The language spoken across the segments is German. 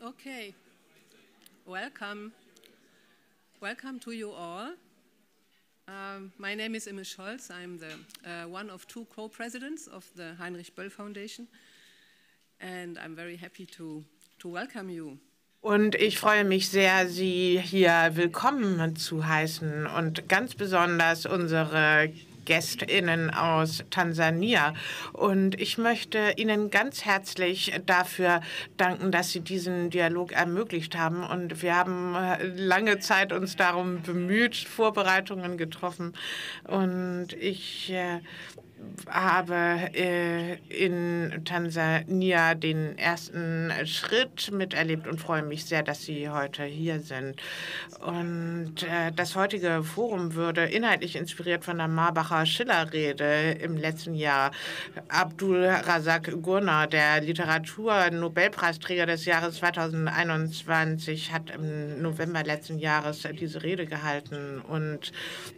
Okay, welcome. Welcome to you all. My name is Imme Scholz. I'm the one of two co-presidents of the Heinrich Böll Foundation, and I'm very happy to welcome you. Und ich freue mich sehr, Sie hier willkommen zu heißen und ganz besonders unsere GästInnen aus Tansania. Und ich möchte Ihnen ganz herzlich dafür danken, dass Sie diesen Dialog ermöglicht haben. Und wir haben lange Zeit uns darum bemüht, Vorbereitungen getroffen. Und ich habe in Tansania den ersten Schritt miterlebt und freue mich sehr, dass Sie heute hier sind. Und das heutige Forum wurde inhaltlich inspiriert von der Marbacher Schiller-Rede im letzten Jahr. Abdul Razak Gurna, der Literatur-Nobelpreisträger des Jahres 2021, hat im November letzten Jahres diese Rede gehalten. Und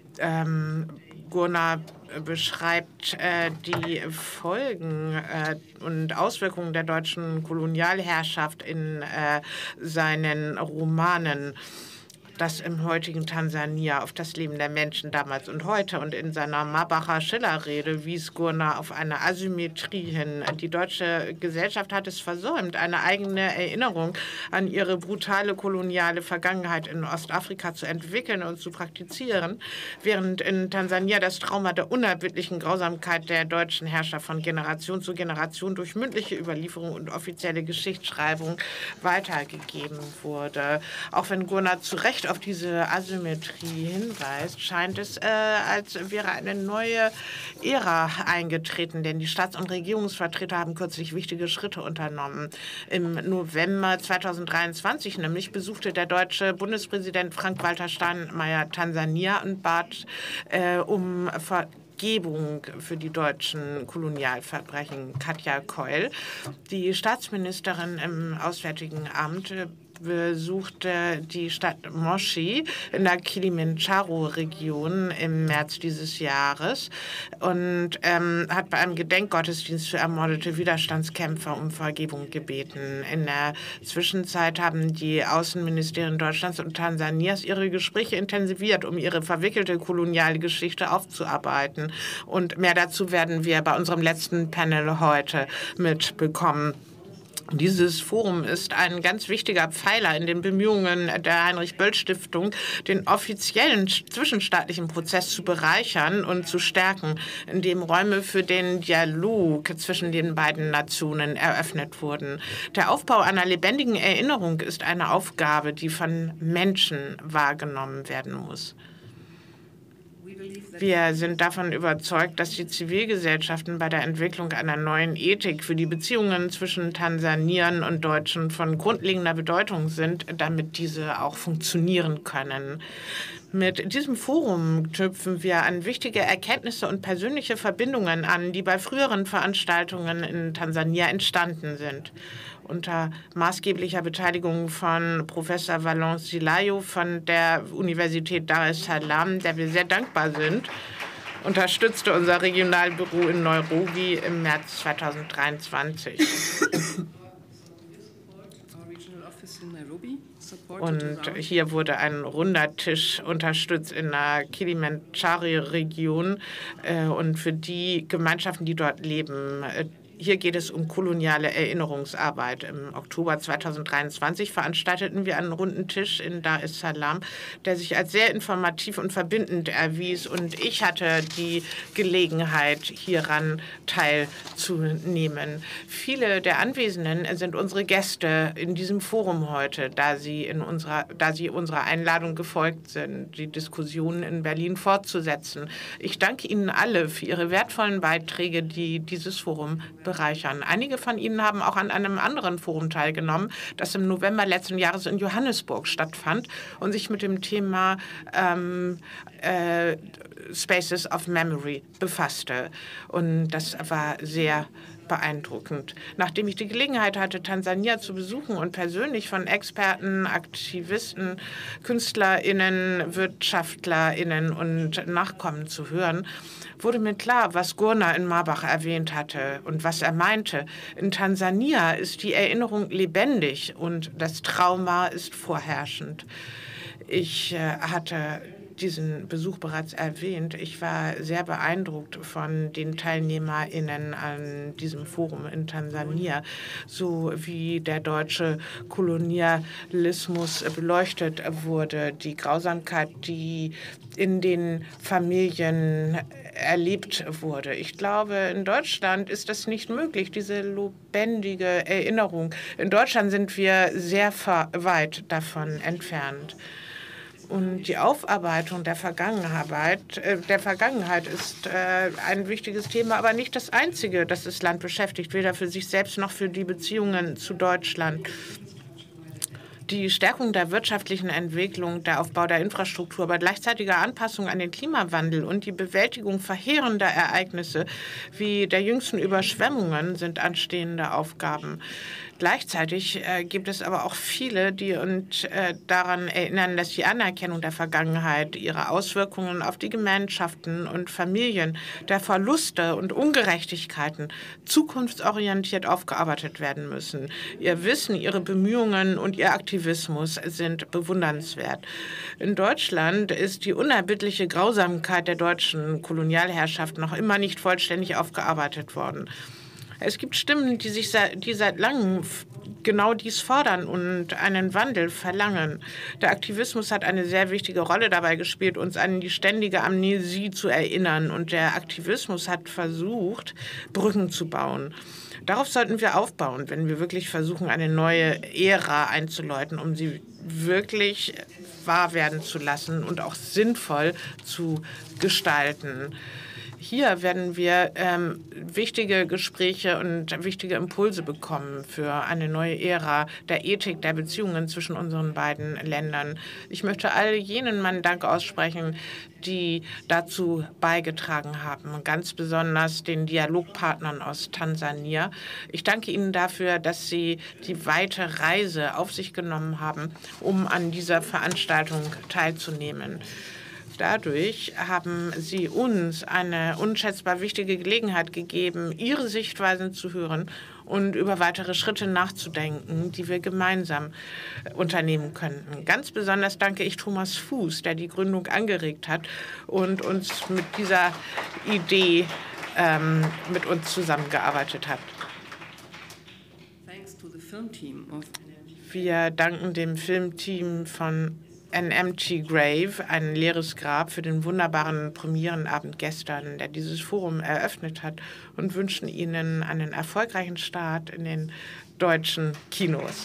Gurna beschreibt die Folgen und Auswirkungen der deutschen Kolonialherrschaft in seinen Romanen. Das im heutigen Tansania auf das Leben der Menschen damals und heute. Und in seiner Marbacher Schiller-Rede wies Gurna auf eine Asymmetrie hin. Die deutsche Gesellschaft hat es versäumt, eine eigene Erinnerung an ihre brutale koloniale Vergangenheit in Ostafrika zu entwickeln und zu praktizieren, während in Tansania das Trauma der unerbittlichen Grausamkeit der deutschen Herrscher von Generation zu Generation durch mündliche Überlieferung und offizielle Geschichtsschreibung weitergegeben wurde. Auch wenn Gurna zu Recht auf diese Asymmetrie hinweist, scheint es, als wäre eine neue Ära eingetreten, denn die Staats- und Regierungsvertreter haben kürzlich wichtige Schritte unternommen. Im November 2023 nämlich besuchte der deutsche Bundespräsident Frank-Walter Steinmeier Tansania und bat um Vergebung für die deutschen Kolonialverbrechen. Katja Keul, die Staatsministerin im Auswärtigen Amt, besuchte die Stadt Moshi in der Kilimandscharo-Region im März dieses Jahres und hat bei einem Gedenkgottesdienst für ermordete Widerstandskämpfer um Vergebung gebeten. In der Zwischenzeit haben die Außenministerien Deutschlands und Tansanias ihre Gespräche intensiviert, um ihre verwickelte Kolonialgeschichte aufzuarbeiten. Und mehr dazu werden wir bei unserem letzten Panel heute mitbekommen. Dieses Forum ist ein ganz wichtiger Pfeiler in den Bemühungen der Heinrich-Böll-Stiftung, den offiziellen zwischenstaatlichen Prozess zu bereichern und zu stärken, indem Räume für den Dialog zwischen den beiden Nationen eröffnet wurden. Der Aufbau einer lebendigen Erinnerung ist eine Aufgabe, die von Menschen wahrgenommen werden muss. Wir sind davon überzeugt, dass die Zivilgesellschaften bei der Entwicklung einer neuen Ethik für die Beziehungen zwischen Tansaniern und Deutschen von grundlegender Bedeutung sind, damit diese auch funktionieren können. Mit diesem Forum knüpfen wir an wichtige Erkenntnisse und persönliche Verbindungen an, die bei früheren Veranstaltungen in Tansania entstanden sind. Unter maßgeblicher Beteiligung von Professor Valence Silayo von der Universität Dar es Salaam, der wir sehr dankbar sind, unterstützte unser Regionalbüro in Nairobi im März 2023. Und hier wurde ein runder Tisch unterstützt in der Kilimandscharo-Region und für die Gemeinschaften, die dort leben. Hier geht es um koloniale Erinnerungsarbeit. Im Oktober 2023 veranstalteten wir einen runden Tisch in Dar es Salaam, der sich als sehr informativ und verbindend erwies. Und ich hatte die Gelegenheit, hieran teilzunehmen. Viele der Anwesenden sind unsere Gäste in diesem Forum heute, da sie unserer Einladung gefolgt sind, die Diskussionen in Berlin fortzusetzen. Ich danke Ihnen alle für Ihre wertvollen Beiträge, die dieses Forum bereichern. Einige von Ihnen haben auch an einem anderen Forum teilgenommen, das im November letzten Jahres in Johannesburg stattfand und sich mit dem Thema Spaces of Memory befasste. Und das war sehr beeindruckend. Nachdem ich die Gelegenheit hatte, Tansania zu besuchen und persönlich von Experten, Aktivisten, KünstlerInnen, WirtschaftlerInnen und Nachkommen zu hören, wurde mir klar, was Gurna in Marbach erwähnt hatte und was er meinte. In Tansania ist die Erinnerung lebendig und das Trauma ist vorherrschend. Ich hatte diesen Besuch bereits erwähnt. Ich war sehr beeindruckt von den TeilnehmerInnen an diesem Forum in Tansania, so wie der deutsche Kolonialismus beleuchtet wurde, die Grausamkeit, die in den Familien erlebt wurde. Ich glaube, in Deutschland ist das nicht möglich, diese lebendige Erinnerung. In Deutschland sind wir sehr weit davon entfernt. Und die Aufarbeitung der Vergangenheit ist ein wichtiges Thema, aber nicht das einzige, das das Land beschäftigt, weder für sich selbst noch für die Beziehungen zu Deutschland. Die Stärkung der wirtschaftlichen Entwicklung, der Aufbau der Infrastruktur bei gleichzeitiger Anpassung an den Klimawandel und die Bewältigung verheerender Ereignisse wie der jüngsten Überschwemmungen sind anstehende Aufgaben. Gleichzeitig gibt es aber auch viele, die uns daran erinnern, dass die Anerkennung der Vergangenheit, ihre Auswirkungen auf die Gemeinschaften und Familien, der Verluste und Ungerechtigkeiten zukunftsorientiert aufgearbeitet werden müssen. Ihr Wissen, ihre Bemühungen und ihr Aktivismus sind bewundernswert. In Deutschland ist die unerbittliche Grausamkeit der deutschen Kolonialherrschaft noch immer nicht vollständig aufgearbeitet worden. Es gibt Stimmen, die seit langem genau dies fordern und einen Wandel verlangen. Der Aktivismus hat eine sehr wichtige Rolle dabei gespielt, uns an die ständige Amnesie zu erinnern. Und der Aktivismus hat versucht, Brücken zu bauen. Darauf sollten wir aufbauen, wenn wir wirklich versuchen, eine neue Ära einzuläuten, um sie wirklich wahr werden zu lassen und auch sinnvoll zu gestalten. Hier werden wir wichtige Gespräche und wichtige Impulse bekommen für eine neue Ära der Ethik der Beziehungen zwischen unseren beiden Ländern. Ich möchte all jenen meinen Dank aussprechen, die dazu beigetragen haben, ganz besonders den Dialogpartnern aus Tansania. Ich danke Ihnen dafür, dass Sie die weite Reise auf sich genommen haben, um an dieser Veranstaltung teilzunehmen. Dadurch haben Sie uns eine unschätzbar wichtige Gelegenheit gegeben, Ihre Sichtweisen zu hören und über weitere Schritte nachzudenken, die wir gemeinsam unternehmen könnten. Ganz besonders danke ich Thomas Fuß, der die Gründung angeregt hat und uns mit dieser Idee mit uns zusammengearbeitet hat. Wir danken dem Filmteam von An Empty Grave, ein leeres Grab, für den wunderbaren Premierenabend gestern, der dieses Forum eröffnet hat, und wünschen Ihnen einen erfolgreichen Start in den deutschen Kinos.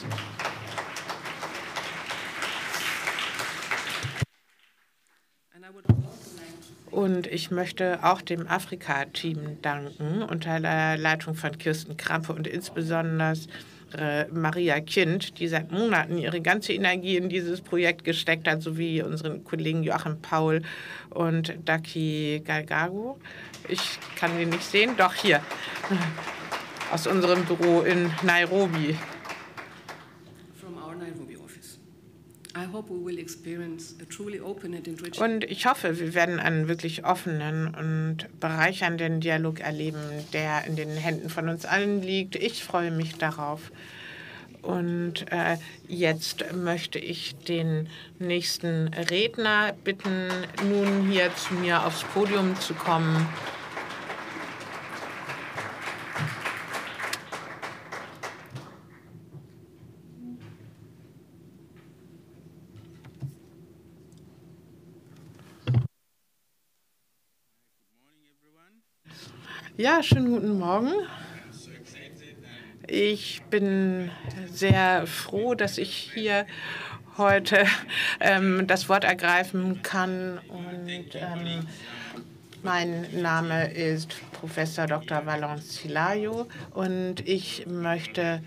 Und ich möchte auch dem Afrika-Team danken, unter der Leitung von Kirsten Krampe und insbesondere Maria Kind, die seit Monaten ihre ganze Energie in dieses Projekt gesteckt hat, sowie unseren Kollegen Joachim Paul und Daki Galgago. Ich kann sie nicht sehen, doch hier, aus unserem Büro in Nairobi. Und ich hoffe, wir werden einen wirklich offenen und bereichernden Dialog erleben, der in den Händen von uns allen liegt. Ich freue mich darauf. Und jetzt möchte ich den nächsten Redner bitten, nun hier zu mir aufs Podium zu kommen. Ja, schönen guten Morgen. Ich bin sehr froh, dass ich hier heute das Wort ergreifen kann. Und mein Name ist Professor Dr. Valence Hilario und ich möchte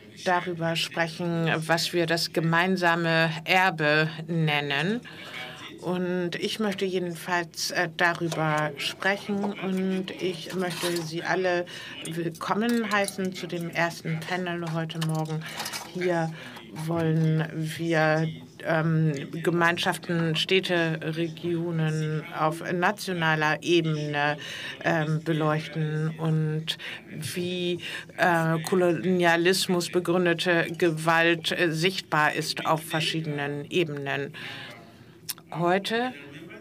darüber sprechen, was wir das gemeinsame Erbe nennen. Und ich möchte jedenfalls darüber sprechen und ich möchte Sie alle willkommen heißen zu dem ersten Panel heute Morgen. Hier wollen wir Gemeinschaften, Städte, Regionen auf nationaler Ebene beleuchten und wie Kolonialismus begründete Gewalt sichtbar ist auf verschiedenen Ebenen. Heute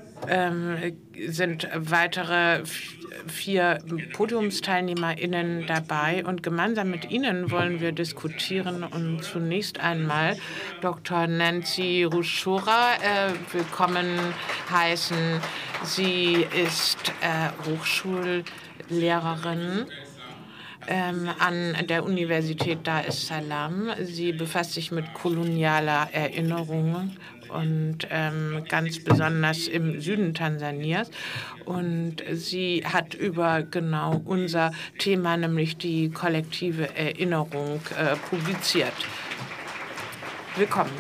sind weitere 4 PodiumsteilnehmerInnen dabei und gemeinsam mit ihnen wollen wir diskutieren und zunächst einmal Dr. Nancy Ruchora willkommen heißen. Sie ist Hochschullehrerin an der Universität Dar es Salaam. Sie befasst sich mit kolonialer Erinnerung und ganz besonders im Süden Tansanias. Und sie hat über genau unser Thema, nämlich die kollektive Erinnerung, publiziert. Willkommen.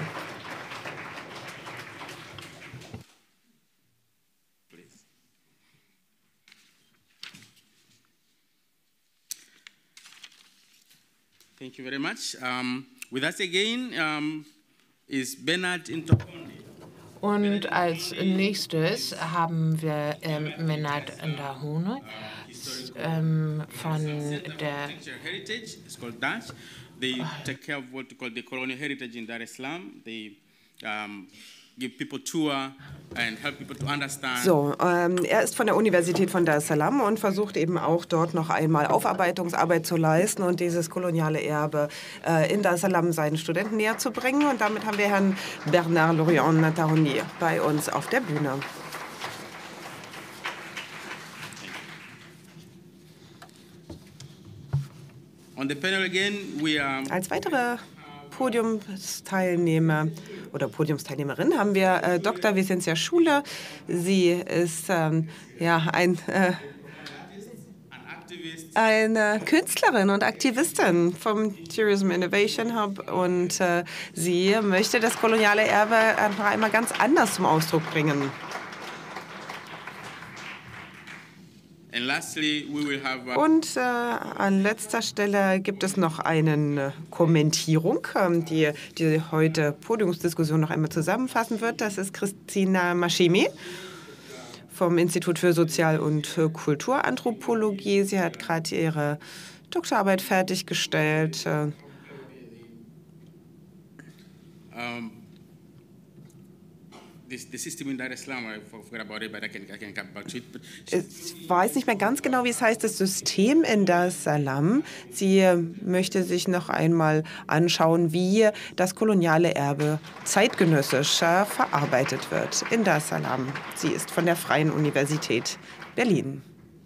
Thank you very much. With us again is Bernard Ntokondi. Und als nächstes haben wir Bernard Ndahune von der Heritage. It's called Dutch. They take care of what we call the colonial heritage in Dar es Salaam. They give people tour and help people to understand. So, er ist von der Universität von Dar es Salaam und versucht eben auch dort noch einmal Aufarbeitungsarbeit zu leisten und dieses koloniale Erbe in Dar es Salaam seinen Studenten näher zu bringen. Und damit haben wir Herrn Bernard Laurion Natahouni bei uns auf der Bühne. On the panel again, we are Als weitere Podiumsteilnehmer oder Podiumsteilnehmerin haben wir Dr. Vicencia Schule. Sie ist eine Künstlerin und Aktivistin vom Tourism Innovation Hub und sie möchte das koloniale Erbe einfach einmal ganz anders zum Ausdruck bringen. and lastly, we will have Und an letzter Stelle gibt es noch eine Kommentierung, die heute Podiumsdiskussion noch einmal zusammenfassen wird. Das ist Christina Maschimi vom Institut für Sozial- und Kulturanthropologie. Sie hat gerade ihre Doktorarbeit fertiggestellt. the system in Dar es Salaam. I forgot about it, but I can come back to it. But Ich weiß nicht mehr ganz genau, wie es heißt, das System in Dar es Salaam. Sie möchte sich noch einmal anschauen, wie das koloniale Erbe zeitgenössisch verarbeitet wird in Dar es Salaam. Sie ist von der Freien Universität Berlin.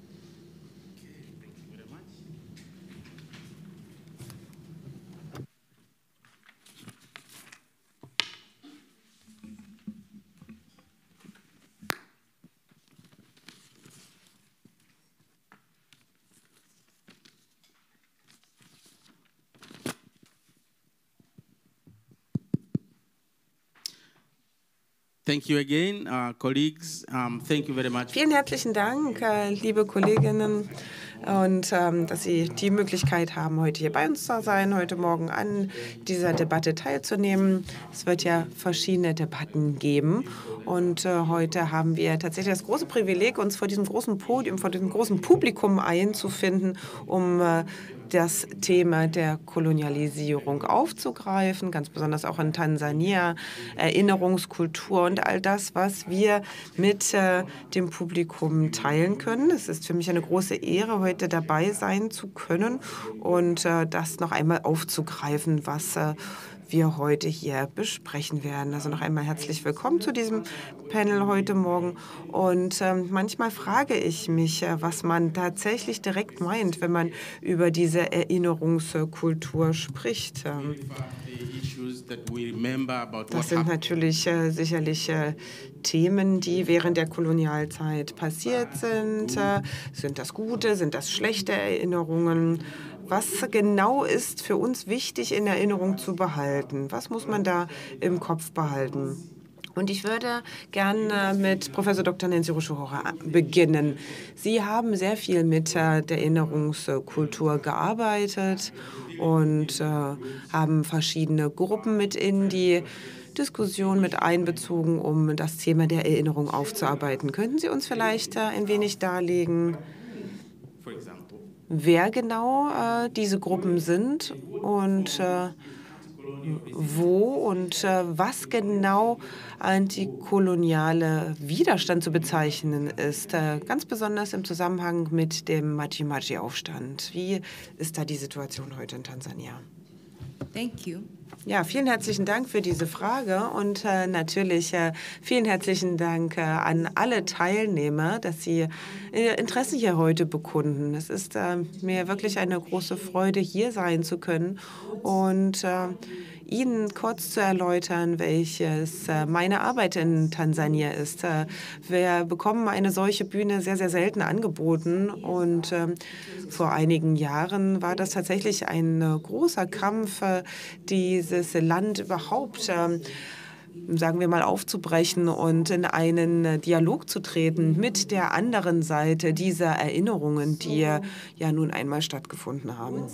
thank you again, colleagues. Thank you very much. Vielen herzlichen Dank, liebe Kolleginnen, und dass Sie die Möglichkeit haben, heute hier bei uns zu sein, heute Morgen an dieser Debatte teilzunehmen. Es wird ja verschiedene Debatten geben. Und heute haben wir tatsächlich das große Privileg, uns vor diesem großen Podium, vor diesem großen Publikum einzufinden, um das Thema der Kolonialisierung aufzugreifen, ganz besonders auch in Tansania, Erinnerungskultur und all das, was wir mit dem Publikum teilen können. Es ist für mich eine große Ehre, heute dabei sein zu können und das noch einmal aufzugreifen, was wir heute hier besprechen werden. Also noch einmal herzlich willkommen zu diesem Panel heute Morgen. Und manchmal frage ich mich, was man tatsächlich direkt meint, wenn man über diese Erinnerungskultur spricht. Das sind natürlich sicherlich Themen, die während der Kolonialzeit passiert sind. Sind das gute, sind das schlechte Erinnerungen? Was genau ist für uns wichtig in Erinnerung zu behalten? Was muss man da im Kopf behalten? Und ich würde gerne mit Professor Dr. Nancy Rushihora beginnen. Sie haben sehr viel mit der Erinnerungskultur gearbeitet und haben verschiedene Gruppen mit in die Diskussion mit einbezogen, um das Thema der Erinnerung aufzuarbeiten. Könnten Sie uns vielleicht ein wenig darlegen, wer genau diese Gruppen sind und wo und was genau antikoloniale Widerstand zu bezeichnen ist, ganz besonders im Zusammenhang mit dem Maji-Maji-Aufstand. Wie ist da die Situation heute in Tansania? Thank you. Ja, vielen herzlichen Dank für diese Frage und natürlich vielen herzlichen Dank an alle Teilnehmer, dass Sie Ihr Interesse hier heute bekunden. Es ist mir wirklich eine große Freude, hier sein zu können und Ihnen kurz zu erläutern, welches meine Arbeit in Tansania ist. Wir bekommen eine solche Bühne sehr, sehr selten angeboten und vor einigen Jahren war das tatsächlich ein großer Kampf, dieses Land überhaupt sagen wir mal, aufzubrechen und in einen Dialog zu treten mit der anderen Seite dieser Erinnerungen, die ja nun einmal stattgefunden haben.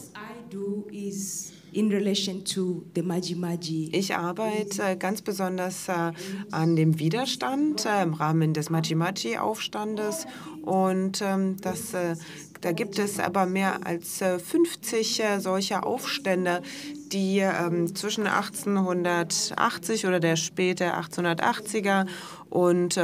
Ich arbeite ganz besonders an dem Widerstand im Rahmen des Maji-Maji-Aufstandes und da gibt es aber mehr als 50 solcher Aufstände, die zwischen 1880 oder der späte 1880er und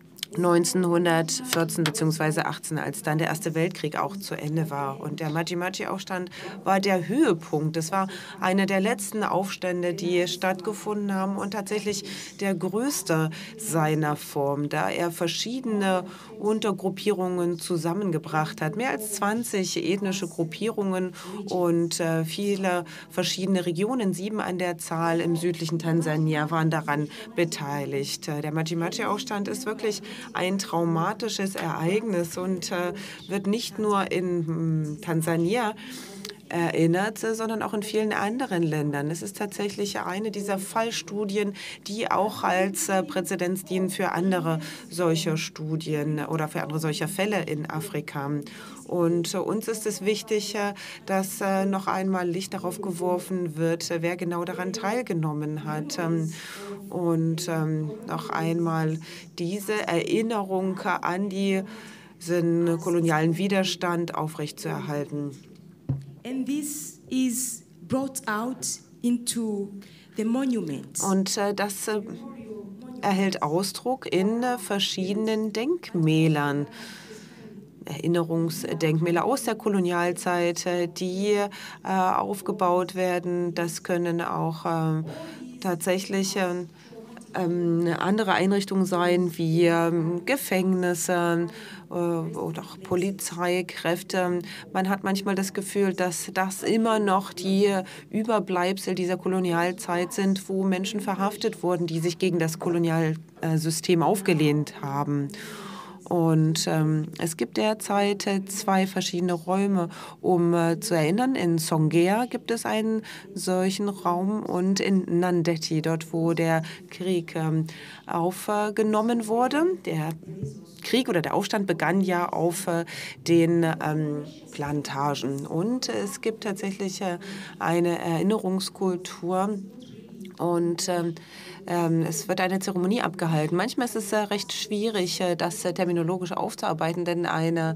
1914 bzw. 18, als dann der Erste Weltkrieg auch zu Ende war. Und der Maji-Maji-Aufstand war der Höhepunkt. Es war einer der letzten Aufstände, die stattgefunden haben und tatsächlich der größte seiner Form, da er verschiedene Untergruppierungen zusammengebracht hat. Mehr als 20 ethnische Gruppierungen und viele verschiedene Regionen, 7 an der Zahl im südlichen Tansania, waren daran beteiligt. Der Maji-Maji-Aufstand ist wirklich ein traumatisches Ereignis und wird nicht nur in Tansania erinnert, sondern auch in vielen anderen Ländern. Es ist tatsächlich eine dieser Fallstudien, die auch als Präzedenz dienen für andere solcher Studien oder für andere solcher Fälle in Afrika. Und uns ist es wichtig, dass noch einmal Licht darauf geworfen wird, wer genau daran teilgenommen hat. Und noch einmal diese Erinnerung an diesen kolonialen Widerstand aufrechtzuerhalten. And this is brought out into the monument. Und das erhält Ausdruck in verschiedenen Denkmälern. Erinnerungsdenkmäler aus der Kolonialzeit, die aufgebaut werden. Das können auch tatsächlich andere Einrichtungen sein, wie Gefängnisse oder auch Polizeikräfte. Man hat manchmal das Gefühl, dass das immer noch die Überbleibsel dieser Kolonialzeit sind, wo Menschen verhaftet wurden, die sich gegen das Kolonialsystem aufgelehnt haben. Und es gibt derzeit 2 verschiedene Räume, um zu erinnern. In Songea gibt es einen solchen Raum und in Nandeti, dort wo der Krieg aufgenommen wurde. Der Krieg oder der Aufstand begann ja auf den Plantagen. Und es gibt tatsächlich eine Erinnerungskultur und es wird eine Zeremonie abgehalten. Manchmal ist es recht schwierig, das terminologisch aufzuarbeiten, denn eine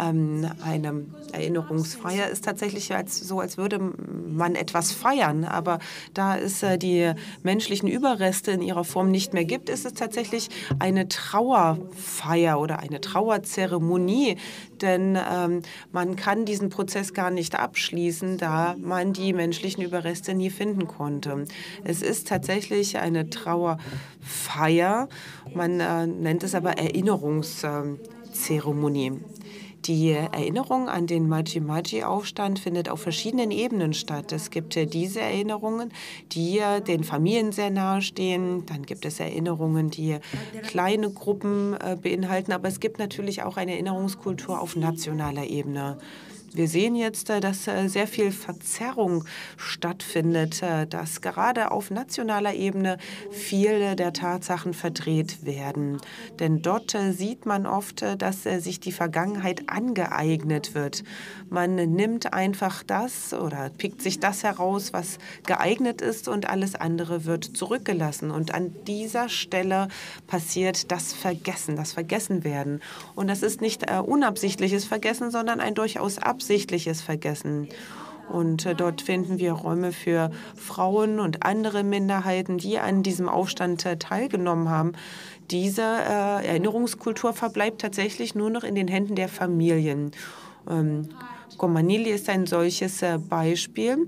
Erinnerungsfeier ist tatsächlich so, als würde man etwas feiern. Aber da es die menschlichen Überreste in ihrer Form nicht mehr gibt, ist es tatsächlich eine Trauerfeier oder eine Trauerzeremonie. Denn man kann diesen Prozess gar nicht abschließen, da man die menschlichen Überreste nie finden konnte. Es ist tatsächlich eine Trauerfeier, man nennt es aber Erinnerungszeremonie. Die Erinnerung an den Maji-Maji-Aufstand findet auf verschiedenen Ebenen statt. Es gibt diese Erinnerungen, die den Familien sehr nahestehen. Dann gibt es Erinnerungen, die kleine Gruppen beinhalten. Aber es gibt natürlich auch eine Erinnerungskultur auf nationaler Ebene. Wir sehen jetzt, dass sehr viel Verzerrung stattfindet, dass gerade auf nationaler Ebene viele der Tatsachen verdreht werden. Denn dort sieht man oft, dass sich die Vergangenheit angeeignet wird. Man nimmt einfach das oder pickt sich das heraus, was geeignet ist, und alles andere wird zurückgelassen. Und an dieser Stelle passiert das Vergessenwerden. Und das ist nicht unabsichtliches Vergessen, sondern ein durchaus absichtliches Vergessen. Und dort finden wir Räume für Frauen und andere Minderheiten, die an diesem Aufstand teilgenommen haben. Diese Erinnerungskultur verbleibt tatsächlich nur noch in den Händen der Familien. Komanili ist ein solches Beispiel.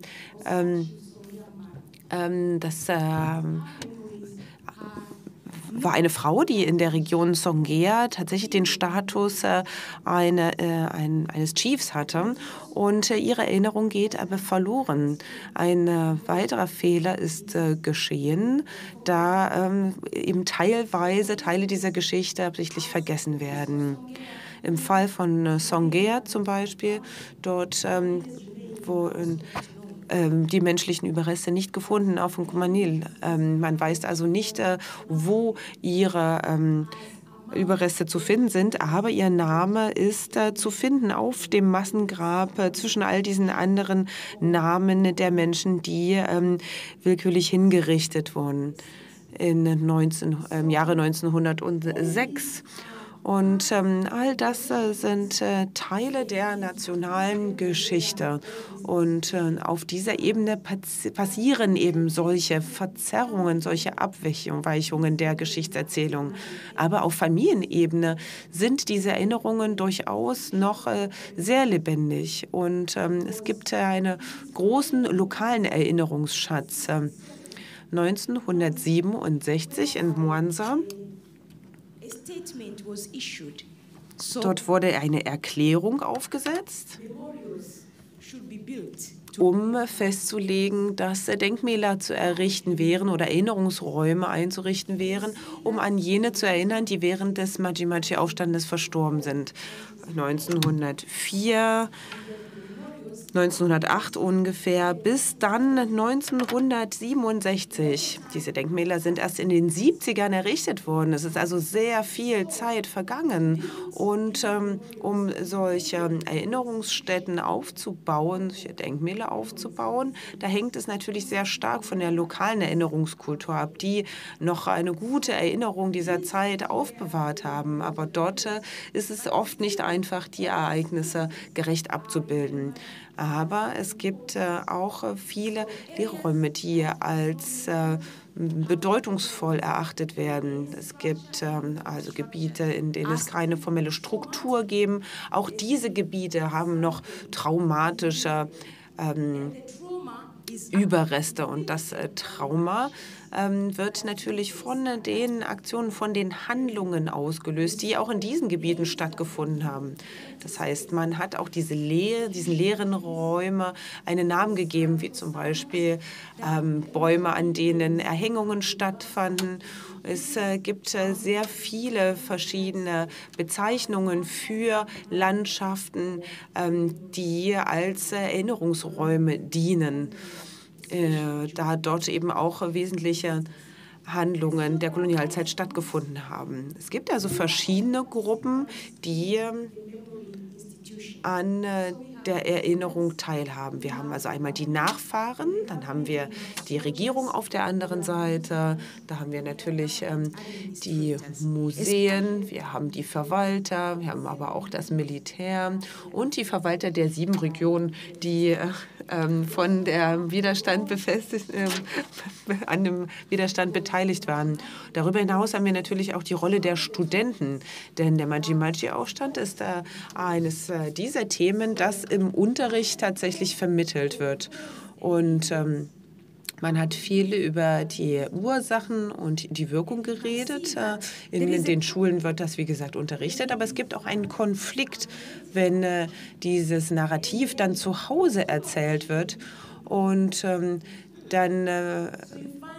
Das war eine Frau, die in der Region Songea tatsächlich den Status eines Chiefs hatte. Und ihre Erinnerung geht aber verloren. Ein weiterer Fehler ist geschehen, da eben teilweise Teile dieser Geschichte absichtlich vergessen werden. Im Fall von Songea zum Beispiel, dort wo die menschlichen Überreste nicht gefunden auf dem Kumanil. Man weiß also nicht, wo ihre Überreste zu finden sind, aber ihr Name ist zu finden auf dem Massengrab zwischen all diesen anderen Namen der Menschen, die willkürlich hingerichtet wurden im Jahre 1906. Und all das sind Teile der nationalen Geschichte. Und auf dieser Ebene passieren eben solche Verzerrungen, solche Abweichungen der Geschichtserzählung. Aber auf Familienebene sind diese Erinnerungen durchaus noch sehr lebendig. Und es gibt einen großen lokalen Erinnerungsschatz. 1967 in Mwanza. Dort wurde eine Erklärung aufgesetzt, um festzulegen, dass Denkmäler zu errichten wären oder Erinnerungsräume einzurichten wären, um an jene zu erinnern, die während des Maji-Maji-Aufstandes verstorben sind. 1904, 1908 ungefähr, bis dann 1967. Diese Denkmäler sind erst in den 70ern errichtet worden. Es ist also sehr viel Zeit vergangen. Und um solche Erinnerungsstätten aufzubauen, solche Denkmäler aufzubauen, da hängt es natürlich sehr stark von der lokalen Erinnerungskultur ab, die noch eine gute Erinnerung dieser Zeit aufbewahrt haben. Aber dort ist es oft nicht einfach, die Ereignisse gerecht abzubilden. Aber es gibt auch viele Lehrräume, die als bedeutungsvoll erachtet werden. Es gibt also Gebiete, in denen es keine formelle Struktur geben. Auch diese Gebiete haben noch traumatische Überreste. Und das Trauma wird natürlich von den Aktionen, von den Handlungen ausgelöst, die auch in diesen Gebieten stattgefunden haben. Das heißt, man hat auch diesen leeren Räume einen Namen gegeben, wie zum Beispiel Bäume, an denen Erhängungen stattfanden. Es gibt sehr viele verschiedene Bezeichnungen für Landschaften, die als Erinnerungsräume dienen, da dort eben auch wesentliche Handlungen der Kolonialzeit stattgefunden haben. Es gibt also verschiedene Gruppen, die an der Erinnerung teilhaben. Wir haben also einmal die Nachfahren, dann haben wir die Regierung auf der anderen Seite, da haben wir natürlich die Museen, wir haben die Verwalter, wir haben aber auch das Militär und die Verwalter der 7 Regionen, die von der Widerstand an dem Widerstand beteiligt waren. Darüber hinaus haben wir natürlich auch die Rolle der Studenten, denn der Maji-Maji-Aufstand ist eines dieser Themen, das im Unterricht tatsächlich vermittelt wird. Und man hat viel über die Ursachen und die Wirkung geredet. In den Schulen wird das, wie gesagt, unterrichtet. Aber es gibt auch einen Konflikt, wenn dieses Narrativ dann zu Hause erzählt wird. Und dann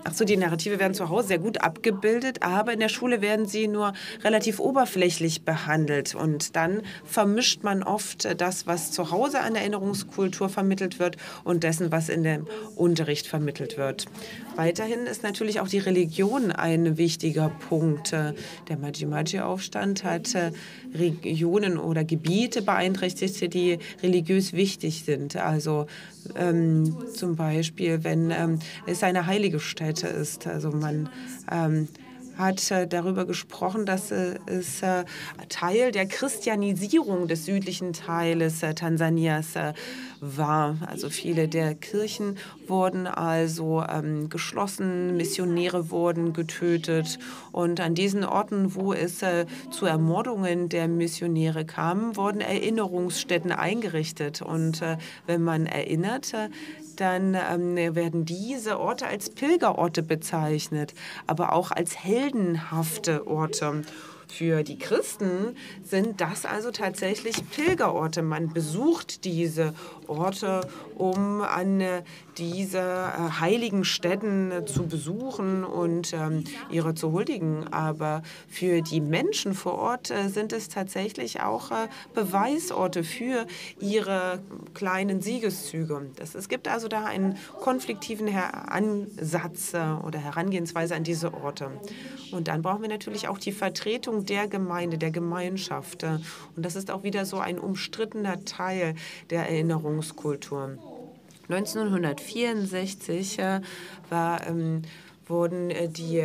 Achso, die Narrative werden zu Hause sehr gut abgebildet, aber in der Schule werden sie nur relativ oberflächlich behandelt. Und dann vermischt man oft das, was zu Hause an Erinnerungskultur vermittelt wird und dessen, was in dem Unterricht vermittelt wird. Weiterhin ist natürlich auch die Religion ein wichtiger Punkt. Der Maji-Maji-Aufstand hat Regionen oder Gebiete beeinträchtigt, die religiös wichtig sind. Also zum Beispiel, wenn es eine heilige Stätte ist. Also man hat darüber gesprochen, dass es Teil der Christianisierung des südlichen Teiles Tansanias war. Also viele der Kirchen wurden also geschlossen, Missionäre wurden getötet. Und an diesen Orten, wo es zu Ermordungen der Missionäre kam, wurden Erinnerungsstätten eingerichtet. Und wenn man erinnert, dann werden diese Orte als Pilgerorte bezeichnet, aber auch als heldenhafte Orte. Für die Christen sind das also tatsächlich Pilgerorte. Man besucht diese Orte, um an diese heiligen Stätten zu besuchen und ihre zu huldigen. Aber für die Menschen vor Ort sind es tatsächlich auch Beweisorte für ihre kleinen Siegeszüge. Es gibt also da einen konfliktiven Ansatz oder Herangehensweise an diese Orte. Und dann brauchen wir natürlich auch die Vertretung der Gemeinde, der Gemeinschaft. Und das ist auch wieder so ein umstrittener Teil der Erinnerungskultur. 1964 wurden die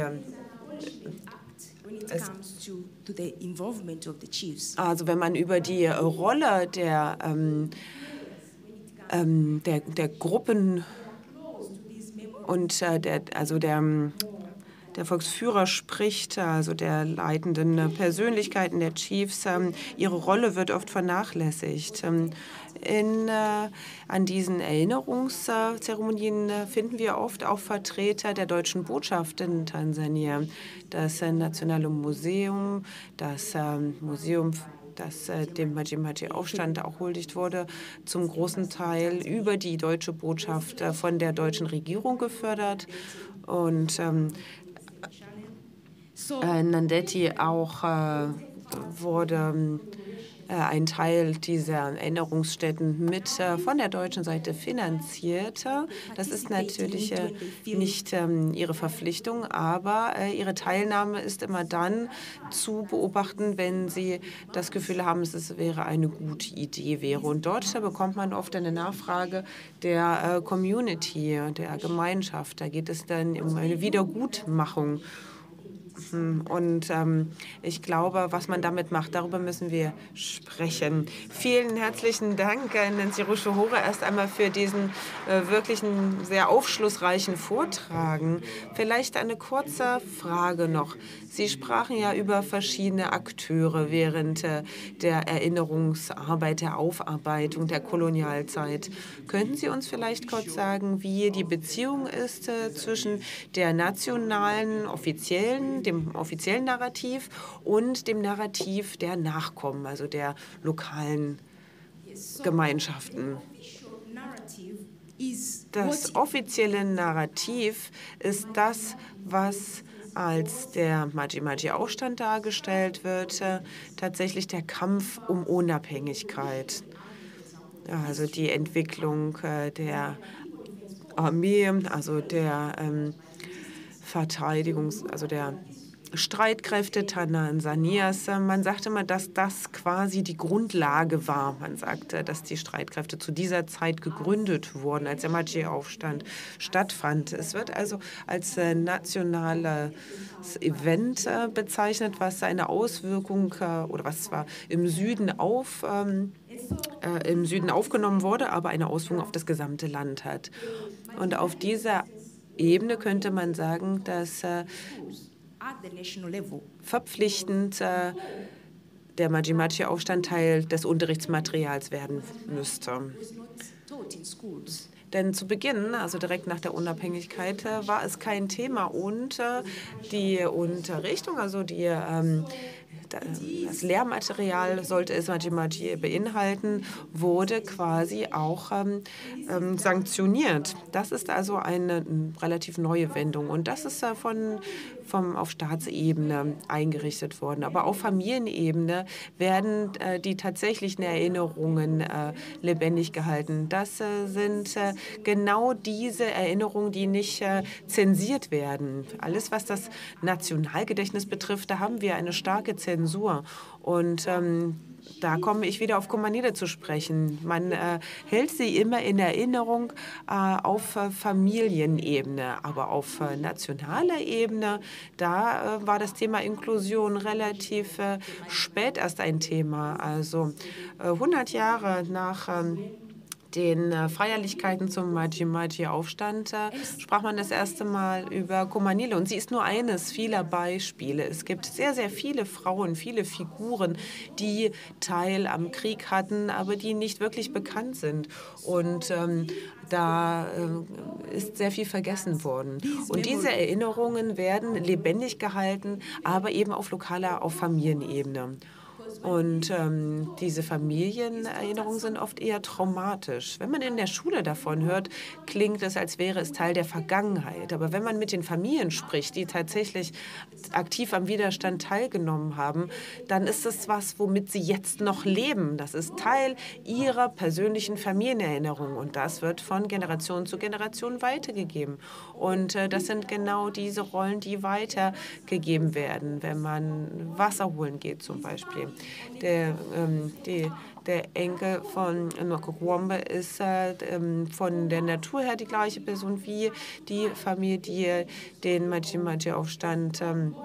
also wenn man über die Rolle der Gruppen und der Volksführer spricht, also der leitenden Persönlichkeiten, der Chiefs, ihre Rolle wird oft vernachlässigt. An diesen Erinnerungszeremonien finden wir oft auch Vertreter der deutschen Botschaft in Tansania. Das Nationale Museum, das Museum, das dem Maji-Maji-Aufstand auch huldigt wurde, zum großen Teil über die deutsche Botschaft von der deutschen Regierung gefördert. Und Nandeti auch wurde ein Teil dieser Erinnerungsstätten mit von der deutschen Seite finanziert. Das ist natürlich nicht ihre Verpflichtung, aber ihre Teilnahme ist immer dann zu beobachten, wenn sie das Gefühl haben, es wäre eine gute Idee wäre. Und dort bekommt man oft eine Nachfrage der Community, der Gemeinschaft. Da geht es dann um eine Wiedergutmachung. Und ich glaube, was man damit macht, darüber müssen wir sprechen. Vielen herzlichen Dank, Nancy Rushihore, erst einmal für diesen wirklichen sehr aufschlussreichen Vortrag. Vielleicht eine kurze Frage noch. Sie sprachen ja über verschiedene Akteure während der Erinnerungsarbeit, der Aufarbeitung der Kolonialzeit. Könnten Sie uns vielleicht kurz sagen, wie die Beziehung ist zwischen der nationalen, dem offiziellen Narrativ und dem Narrativ der Nachkommen, also der lokalen Gemeinschaften? Das offizielle Narrativ ist das, was als der Maji-Maji-Aufstand dargestellt wird, tatsächlich der Kampf um Unabhängigkeit. Also die Entwicklung der Armee, also der also der Streitkräfte Tansanias. Man sagte immer, dass das quasi die Grundlage war. Man sagte, dass die Streitkräfte zu dieser Zeit gegründet wurden, als der Maji-Aufstand stattfand. Es wird also als nationales Event bezeichnet, was eine Auswirkung oder was zwar im Süden aufgenommen wurde, aber eine Auswirkung auf das gesamte Land hat. Und auf dieser Ebene könnte man sagen, dass verpflichtend der Maji-Maji-Aufstand Teil des Unterrichtsmaterials werden müsste. Denn zu Beginn, also direkt nach der Unabhängigkeit, war es kein Thema und die Unterrichtung, also das Lehrmaterial, sollte es Maji beinhalten, wurde quasi auch sanktioniert. Das ist also eine relativ neue Wendung und das ist auf Staatsebene eingerichtet worden. Aber auf Familienebene werden die tatsächlichen Erinnerungen lebendig gehalten. Das sind genau diese Erinnerungen, die nicht zensiert werden. Alles, was das Nationalgedächtnis betrifft, da haben wir eine starke Zensur. Und da komme ich wieder auf Komanide zu sprechen. Man hält sie immer in Erinnerung auf Familienebene, aber auf nationaler Ebene, da war das Thema Inklusion relativ spät erst ein Thema. Also 100 Jahre nach den Feierlichkeiten zum Maji-Maji-Aufstand sprach man das erste Mal über Komanile. Und sie ist nur eines vieler Beispiele. Es gibt sehr, sehr viele Frauen, viele Figuren, die Teil am Krieg hatten, aber die nicht wirklich bekannt sind. Und da ist sehr viel vergessen worden. Und diese Erinnerungen werden lebendig gehalten, aber eben auf lokaler, auf Familienebene. Und diese Familienerinnerungen sind oft eher traumatisch. Wenn man in der Schule davon hört, klingt es, als wäre es Teil der Vergangenheit. Aber wenn man mit den Familien spricht, die tatsächlich aktiv am Widerstand teilgenommen haben, dann ist es was, womit sie jetzt noch leben. Das ist Teil ihrer persönlichen Familienerinnerung. Und das wird von Generation zu Generation weitergegeben. Und das sind genau diese Rollen, die weitergegeben werden, wenn man Wasser holen geht zum Beispiel. Der Enkel von Nokokwombe ist von der Natur her die gleiche Person wie die Familie, die den Maji-Maji-Aufstand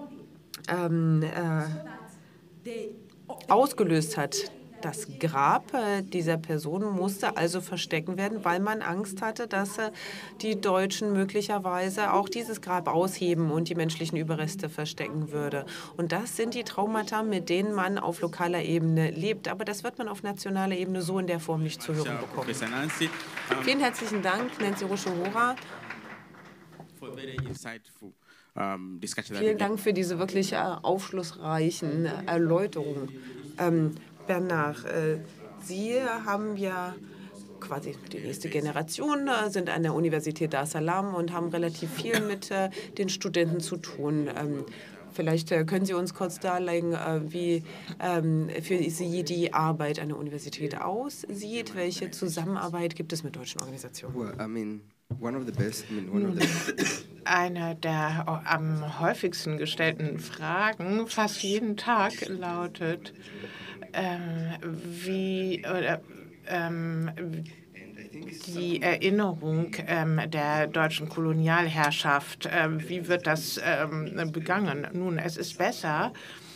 ausgelöst hat. Das Grab dieser Person musste also verstecken werden, weil man Angst hatte, dass die Deutschen möglicherweise auch dieses Grab ausheben und die menschlichen Überreste verstecken würde. Und das sind die Traumata, mit denen man auf lokaler Ebene lebt. Aber das wird man auf nationaler Ebene so in der Form nicht zu hören bekommen. Vielen herzlichen Dank, Nancy Rushomura. Vielen Dank für diese wirklich aufschlussreichen Erläuterungen. Bernard, Sie haben ja quasi die nächste Generation, sind an der Universität Dar es Salaam und haben relativ viel mit den Studenten zu tun. Vielleicht können Sie uns kurz darlegen, wie für Sie die Arbeit an der Universität aussieht. Welche Zusammenarbeit gibt es mit deutschen Organisationen? Eine der am häufigsten gestellten Fragen fast jeden Tag lautet, wie die Erinnerung der deutschen Kolonialherrschaft, wie wird das begangen? Nun, es ist besser,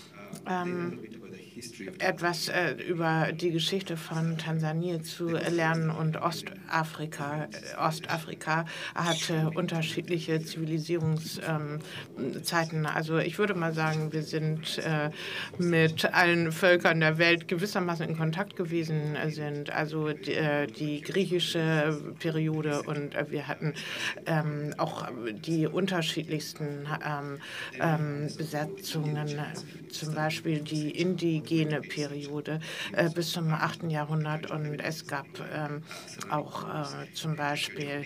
etwas über die Geschichte von Tansania zu lernen und Ostafrika. Ostafrika hat unterschiedliche Zivilisierungszeiten. Also ich würde mal sagen, wir sind mit allen Völkern der Welt gewissermaßen in Kontakt gewesen sind. Also die griechische Periode und wir hatten auch die unterschiedlichsten Besetzungen, zum Beispiel die indigene Periode bis zum 8. Jahrhundert und es gab auch zum Beispiel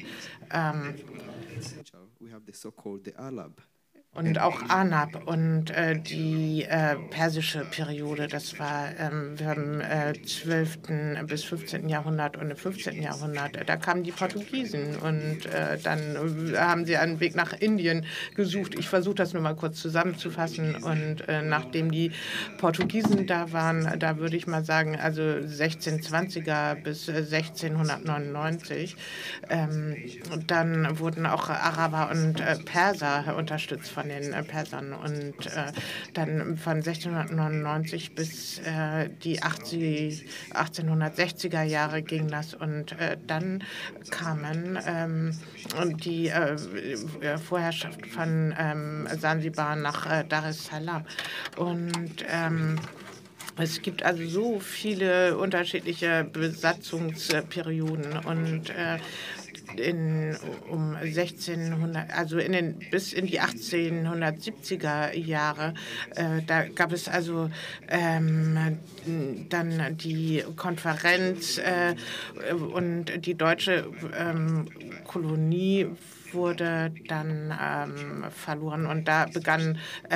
und auch Anab und die persische Periode, das war im 12. bis 15. Jahrhundert und im 15. Jahrhundert. Da kamen die Portugiesen und dann haben sie einen Weg nach Indien gesucht. Ich versuche das nur mal kurz zusammenzufassen und nachdem die Portugiesen da waren, da würde ich mal sagen, also 1620er bis 1699, dann wurden auch Araber und Perser unterstützt von den Persern und dann von 1699 bis die 1860er Jahre ging das und dann kamen die Vorherrschaft von Sansibar nach Dar es Salaam und Es gibt also so viele unterschiedliche Besatzungsperioden und um 1600, also bis in die 1870er Jahre, da gab es also dann die Konferenz und die deutsche Kolonie wurde dann verloren und da begann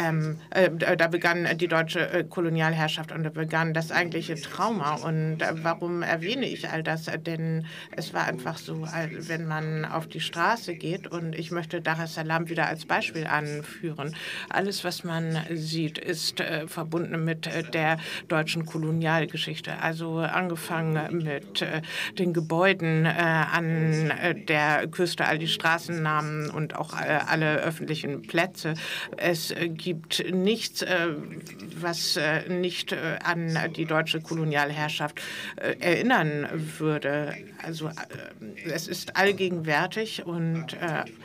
die deutsche Kolonialherrschaft und da begann das eigentliche Trauma. Und warum erwähne ich all das? Denn es war einfach so, wenn man auf die Straße geht, und ich möchte Dar es Salaam wieder als Beispiel anführen, alles, was man sieht, ist verbunden mit der deutschen Kolonialgeschichte. Also angefangen mit den Gebäuden an der Küste, all die Straßennamen und auch alle öffentlichen Plätze. Es gibt nichts, was nicht an die deutsche Kolonialherrschaft erinnern würde. Also es ist allgegenwärtig und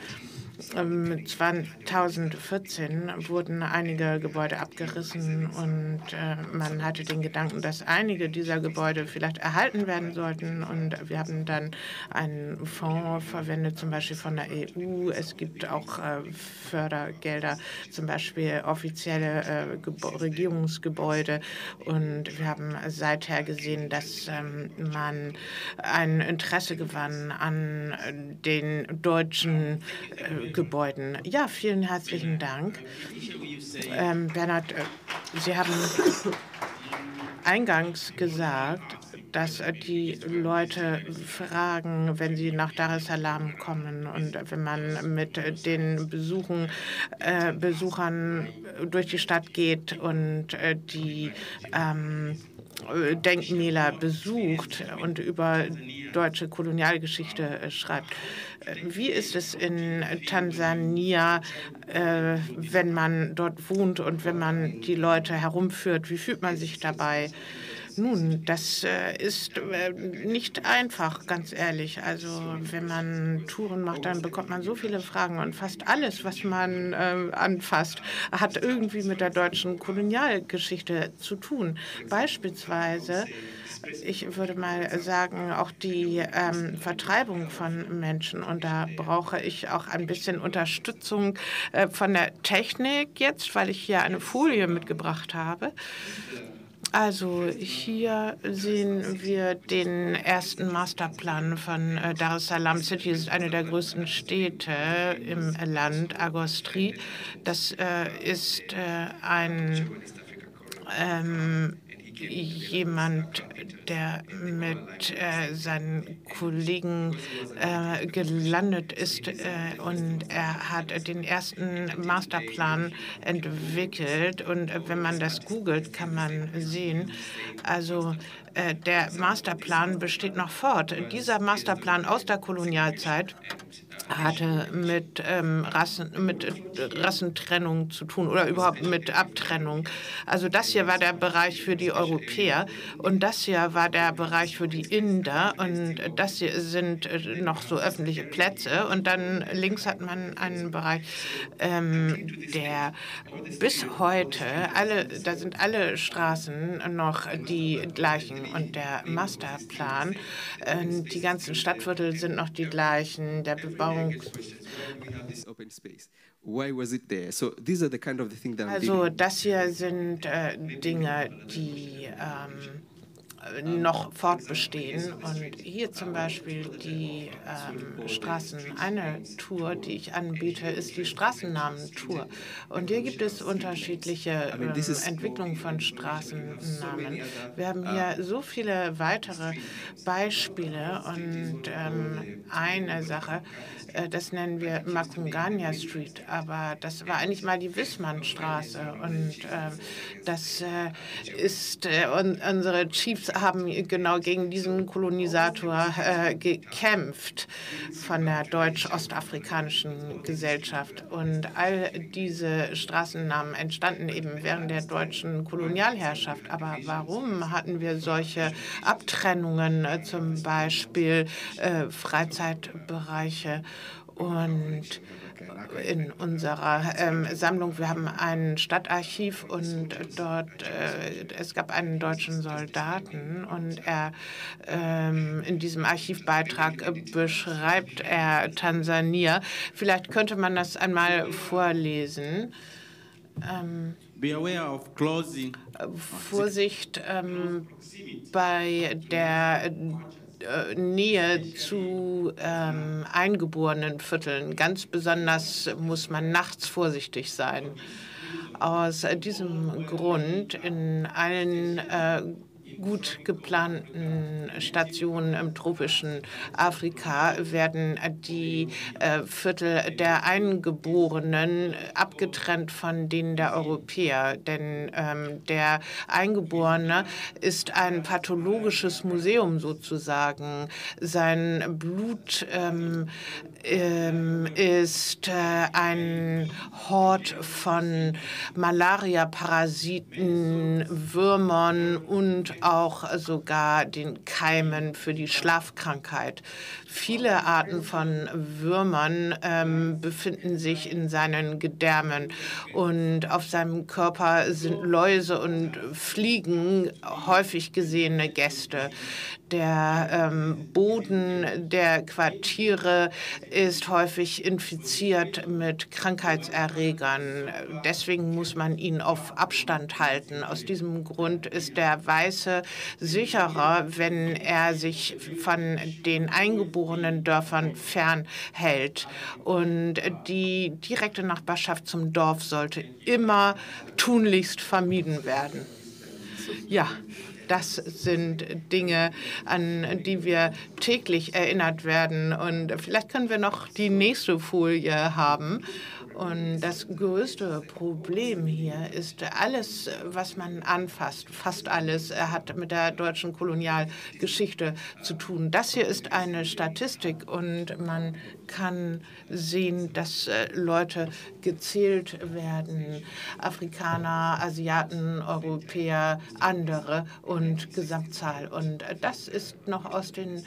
2014 wurden einige Gebäude abgerissen und man hatte den Gedanken, dass einige dieser Gebäude vielleicht erhalten werden sollten. Und wir haben dann einen Fonds verwendet, zum Beispiel von der EU. Es gibt auch Fördergelder, zum Beispiel offizielle Regierungsgebäude. Und wir haben seither gesehen, dass man ein Interesse gewann an den deutschen Gebäuden. Ja, vielen herzlichen Dank. Bernhard, Sie haben eingangs gesagt, dass die Leute fragen, wenn sie nach Dar es Salaam kommen und wenn man mit den Besuchern durch die Stadt geht und die Denkmäler besucht und über deutsche Kolonialgeschichte schreibt. Wie ist es in Tansania, wenn man dort wohnt und wenn man die Leute herumführt? Wie fühlt man sich dabei? Nun, das ist nicht einfach, ganz ehrlich. Also wenn man Touren macht, dann bekommt man so viele Fragen und fast alles, was man anfasst, hat irgendwie mit der deutschen Kolonialgeschichte zu tun. Beispielsweise, ich würde mal sagen, auch die Vertreibung von Menschen. Und da brauche ich auch ein bisschen Unterstützung von der Technik jetzt, weil ich hier eine Folie mitgebracht habe. Also hier sehen wir den ersten Masterplan von Dar es Salaam City. Das ist eine der größten Städte im Land, Agostri. Das ist jemand, der mit seinen Kollegen gelandet ist und er hat den ersten Masterplan entwickelt. Und wenn man das googelt, kann man sehen, also der Masterplan besteht noch fort. Dieser Masterplan aus der Kolonialzeit hatte mit Rassentrennung zu tun oder überhaupt mit Abtrennung. Also das hier war der Bereich für die Europäer und das hier war der Bereich für die Inder und das hier sind noch so öffentliche Plätze und dann links hat man einen Bereich, der bis heute, da sind alle Straßen noch die gleichen und der Masterplan, die ganzen Stadtviertel sind noch die gleichen, der Bebauung. Also das hier sind Dinge, die noch fortbestehen. Und hier zum Beispiel die Straßen. Eine Tour, die ich anbiete, ist die Straßennamen-Tour. Und hier gibt es unterschiedliche Entwicklungen von Straßennamen. Wir haben hier so viele weitere Beispiele und eine Sache, das nennen wir Makunganya Street, aber das war eigentlich mal die Wissmannstraße und das ist, unsere Chiefs haben genau gegen diesen Kolonisator gekämpft von der deutsch-ostafrikanischen Gesellschaft und all diese Straßennamen entstanden eben während der deutschen Kolonialherrschaft. Aber warum hatten wir solche Abtrennungen, zum Beispiel Freizeitbereiche? Und in unserer Sammlung. Wir haben ein Stadtarchiv und dort, es gab einen deutschen Soldaten und er in diesem Archivbeitrag beschreibt er Tansania. Vielleicht könnte man das einmal vorlesen. Be aware of closing. Vorsicht bei der Nähe zu eingeborenen Vierteln. Ganz besonders muss man nachts vorsichtig sein. Aus diesem Grund in allen gut geplanten Stationen im tropischen Afrika werden die Viertel der Eingeborenen abgetrennt von denen der Europäer. Denn der Eingeborene ist ein pathologisches Museum sozusagen. Sein Blut ist ein Hort von Malaria-Parasiten, Würmern und auch sogar den Keimen für die Schlafkrankheit. Viele Arten von Würmern befinden sich in seinen Gedärmen und auf seinem Körper sind Läuse und Fliegen häufig gesehene Gäste. Der Boden der Quartiere ist häufig infiziert mit Krankheitserregern. Deswegen muss man ihn auf Abstand halten. Aus diesem Grund ist der Weiße sicherer, wenn er sich von den eingeborenen Dörfern fernhält. Und die direkte Nachbarschaft zum Dorf sollte immer tunlichst vermieden werden. Ja. Das sind Dinge, an die wir täglich erinnert werden. Und vielleicht können wir noch die nächste Folie haben. Und das größte Problem hier ist, alles, was man anfasst, fast alles, hat mit der deutschen Kolonialgeschichte zu tun. Das hier ist eine Statistik und man kann sehen, dass Leute gezählt werden. Afrikaner, Asiaten, Europäer, andere und Gesamtzahl. Und das ist noch aus den,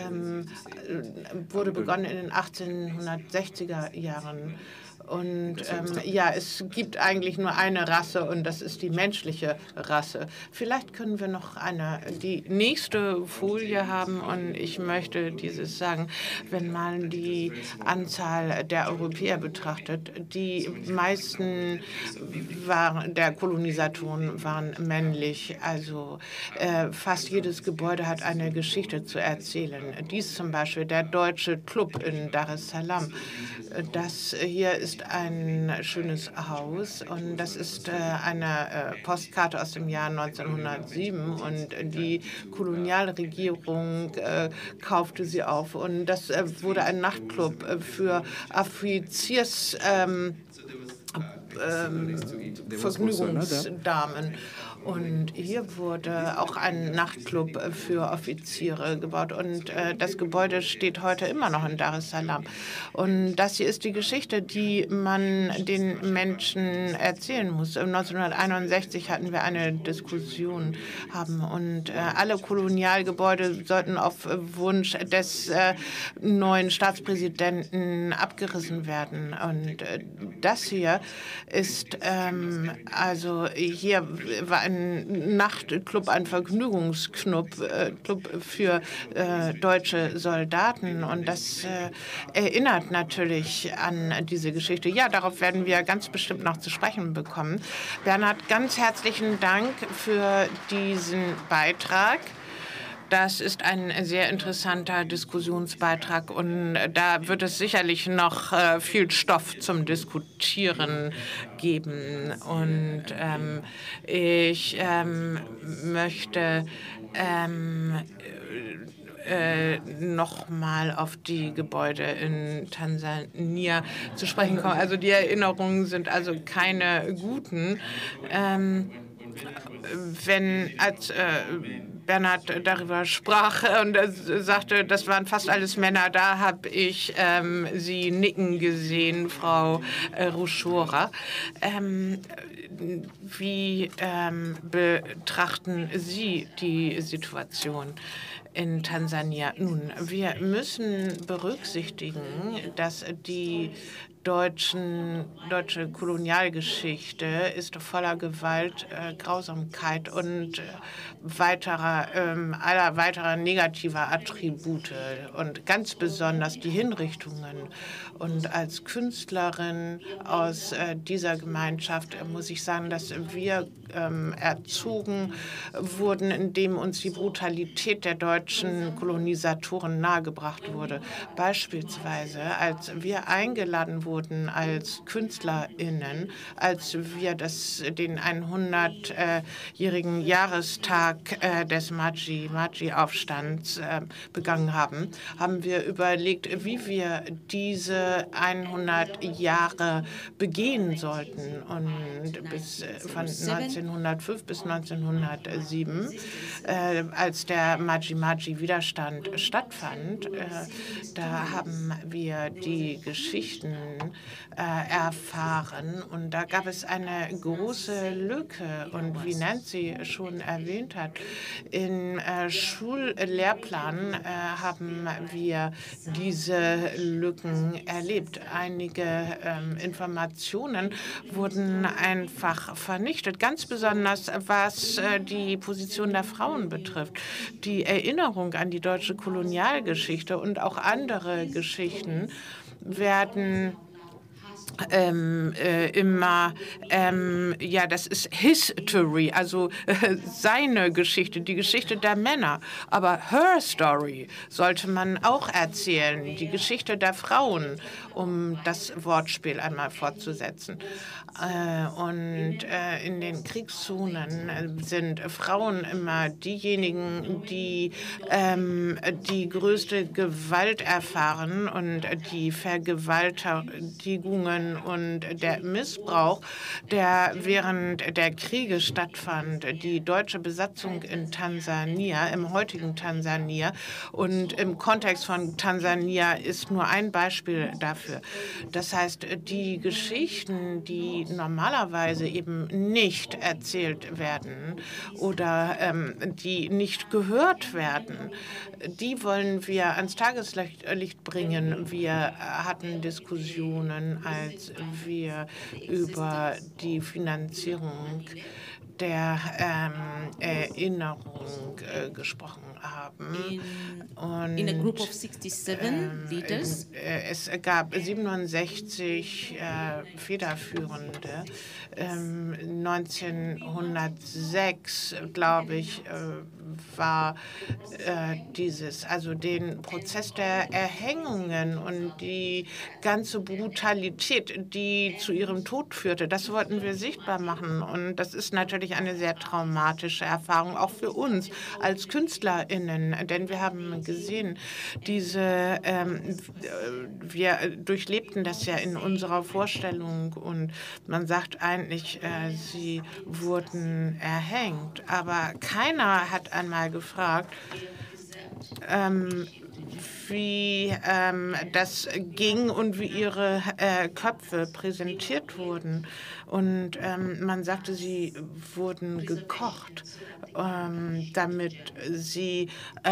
wurde begonnen in den 1860er Jahren. Und ja, es gibt eigentlich nur eine Rasse und das ist die menschliche Rasse. Vielleicht können wir noch die nächste Folie haben und ich möchte dieses sagen, wenn man die Anzahl der Europäer betrachtet, die meisten der Kolonisatoren waren männlich, also fast jedes Gebäude hat eine Geschichte zu erzählen. Dies zum Beispiel der Deutsche Club in Dar es Salaam. Das hier ist ein schönes Haus und das ist eine Postkarte aus dem Jahr 1907 und die Kolonialregierung kaufte sie auf und das wurde ein Nachtclub für Vergnügungsdamen. Und hier wurde auch ein Nachtclub für Offiziere gebaut. Und das Gebäude steht heute immer noch in Dar es Salaam. Und das hier ist die Geschichte, die man den Menschen erzählen muss. 1961 hatten wir eine Diskussion haben. Und alle Kolonialgebäude sollten auf Wunsch des neuen Staatspräsidenten abgerissen werden. Und das hier ist, also hier war ein Nachtclub, ein Vergnügungsclub für deutsche Soldaten. Und das erinnert natürlich an diese Geschichte. Ja, darauf werden wir ganz bestimmt noch zu sprechen bekommen. Bernhard, ganz herzlichen Dank für diesen Beitrag. Das ist ein sehr interessanter Diskussionsbeitrag und da wird es sicherlich noch viel Stoff zum Diskutieren geben. Und ich möchte noch mal auf die Gebäude in Tansania zu sprechen kommen. Also die Erinnerungen sind also keine guten. Als Bernhard darüber sprach und sagte, das waren fast alles Männer, da habe ich Sie nicken gesehen, Frau Ruschora. Wie betrachten Sie die Situation in Tansania? Nun, wir müssen berücksichtigen, dass die deutsche Kolonialgeschichte ist voller Gewalt, Grausamkeit und aller weiterer negativer Attribute und ganz besonders die Hinrichtungen. Und als Künstlerin aus dieser Gemeinschaft muss ich sagen, dass wir erzogen wurden, indem uns die Brutalität der deutschen Kolonisatoren nahegebracht wurde. Beispielsweise, als wir eingeladen wurden als KünstlerInnen, als wir den 100-jährigen Jahrestag des Maji-Maji-Aufstands begangen haben, haben wir überlegt, wie wir diese 100 Jahre begehen sollten. Und von 1905 bis 1907, als der Maji-Maji-Widerstand stattfand, da haben wir die Geschichten erfahren und da gab es eine große Lücke. Und wie Nancy schon erwähnt hat, im Schullehrplan haben wir diese Lücken erlebt. Einige Informationen wurden einfach vernichtet, ganz besonders was die Position der Frauen betrifft. Die Erinnerung an die deutsche Kolonialgeschichte und auch andere Geschichten werden immer, das ist History, also seine Geschichte, die Geschichte der Männer. Aber her story sollte man auch erzählen, die Geschichte der Frauen, um das Wortspiel einmal fortzusetzen. Und in den Kriegszonen sind Frauen immer diejenigen, die die größte Gewalt erfahren und die Vergewaltigungen und der Missbrauch, der während der Kriege stattfand, die deutsche Besatzung in Tansania, im heutigen Tansania und im Kontext von Tansania ist nur ein Beispiel dafür. Das heißt, die Geschichten, die normalerweise eben nicht erzählt werden oder die nicht gehört werden, die wollen wir ans Tageslicht bringen. Wir hatten Diskussionen, als wir über die Finanzierung der Erinnerung gesprochen haben. Und, in a group of 67 leaders. Es gab 67 Federführende. 1906, glaube ich, war also den Prozess der Erhängungen und die ganze Brutalität, die zu ihrem Tod führte, das wollten wir sichtbar machen. Und das ist natürlich eine sehr traumatische Erfahrung, auch für uns als KünstlerInnen, denn wir haben gesehen, wir durchlebten das ja in unserer Vorstellung und man sagt eigentlich, sie wurden erhängt, aber keiner hat einmal gefragt, wie das ging und wie ihre Köpfe präsentiert wurden. Und man sagte, sie wurden gekocht, damit sie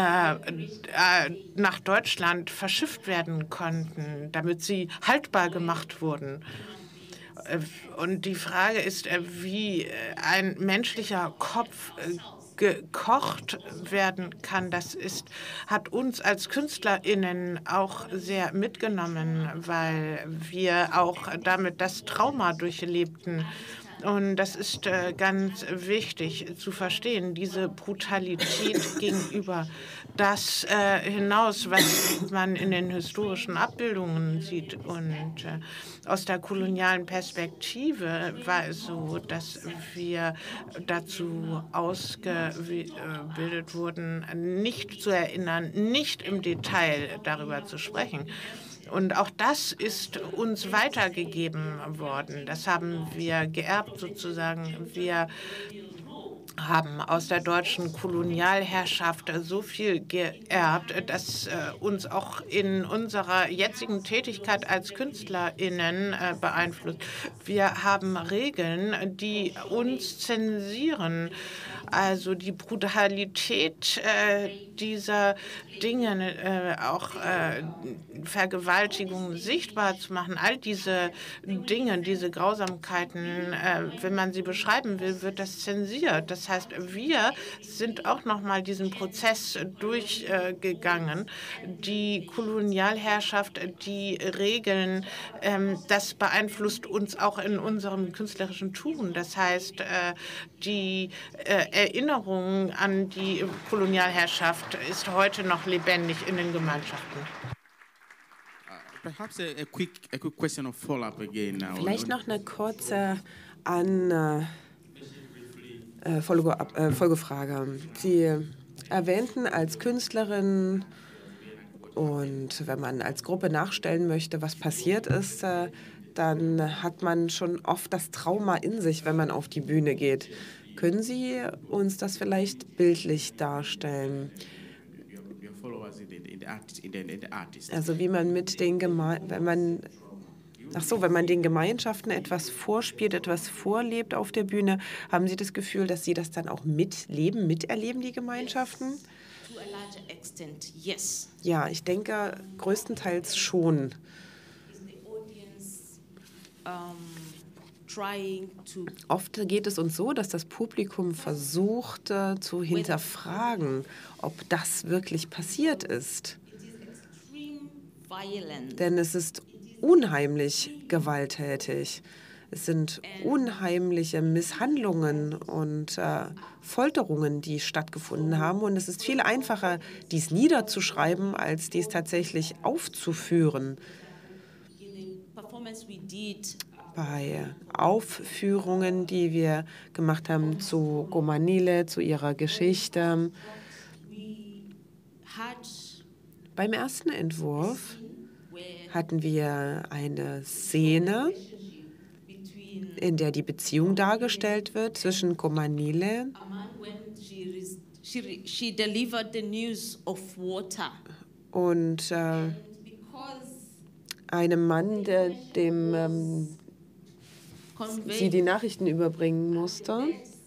nach Deutschland verschifft werden konnten, damit sie haltbar gemacht wurden. Und die Frage ist, wie ein menschlicher Kopf gekocht werden kann, hat uns als KünstlerInnen auch sehr mitgenommen, weil wir auch damit das Trauma durchlebten. Und das ist ganz wichtig zu verstehen, diese Brutalität gegenüber das hinaus, was man in den historischen Abbildungen sieht. Und aus der kolonialen Perspektive war es so, dass wir dazu ausgebildet wurden, nicht zu erinnern, nicht im Detail darüber zu sprechen. Und auch das ist uns weitergegeben worden. Das haben wir geerbt sozusagen. Wir haben aus der deutschen Kolonialherrschaft so viel geerbt, dass uns auch in unserer jetzigen Tätigkeit als KünstlerInnen beeinflusst. Wir haben Regeln, die uns zensieren. Also die Brutalität dieser Dinge, auch Vergewaltigungen sichtbar zu machen, all diese Dinge, diese Grausamkeiten, wenn man sie beschreiben will, wird das zensiert. Das heißt, wir sind auch noch mal diesen Prozess durchgegangen. Die Kolonialherrschaft, die Regeln, das beeinflusst uns auch in unserem künstlerischen Tun. Das heißt, die Erinnerung an die Kolonialherrschaft ist heute noch lebendig in den Gemeinschaften. Perhaps a quick question of follow-up again now. Vielleicht noch eine kurze Folgefrage. Sie erwähnten als Künstlerin, und wenn man als Gruppe nachstellen möchte, was passiert ist, dann hat man schon oft das Trauma in sich, wenn man auf die Bühne geht. Können Sie uns das vielleicht bildlich darstellen? Also wie man mit den wenn man den Gemeinschaften etwas vorspielt, etwas vorlebt auf der Bühne, haben Sie das Gefühl, dass Sie das dann auch mitleben, miterleben, die Gemeinschaften? To a larger extent, yes. Ja, ich denke größtenteils schon. Oft geht es uns so, dass das Publikum versucht zu hinterfragen, ob das wirklich passiert ist. Denn es ist unheimlich gewalttätig. Es sind unheimliche Misshandlungen und Folterungen, die stattgefunden haben. Und es ist viel einfacher, dies niederzuschreiben, als dies tatsächlich aufzuführen. Bei Aufführungen, die wir gemacht haben zu Gomanile, zu ihrer Geschichte. Beim ersten Entwurf hatten wir eine Szene, in der die Beziehung dargestellt wird zwischen Gomanile und einem Mann, der dem sie die Nachrichten überbringen musste.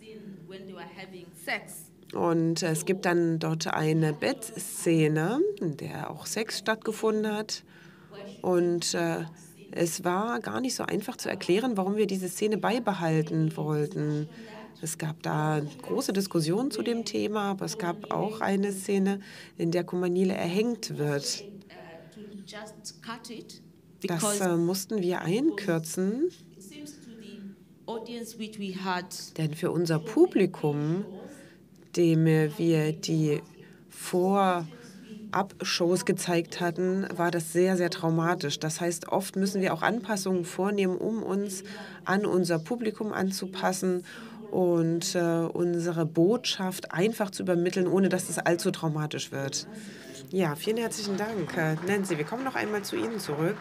Und es gibt dann dort eine Bettszene, in der auch Sex stattgefunden hat. Und es war gar nicht so einfach zu erklären, warum wir diese Szene beibehalten wollten. Es gab da große Diskussionen zu dem Thema, aber es gab auch eine Szene, in der Gomanile erhängt wird. Das mussten wir einkürzen, denn für unser Publikum, dem wir die Vorab-Shows gezeigt hatten, war das sehr, sehr traumatisch. Das heißt, oft müssen wir auch Anpassungen vornehmen, um uns an unser Publikum anzupassen und unsere Botschaft einfach zu übermitteln, ohne dass es allzu traumatisch wird. Ja, vielen herzlichen Dank. Nancy, wir kommen noch einmal zu Ihnen zurück.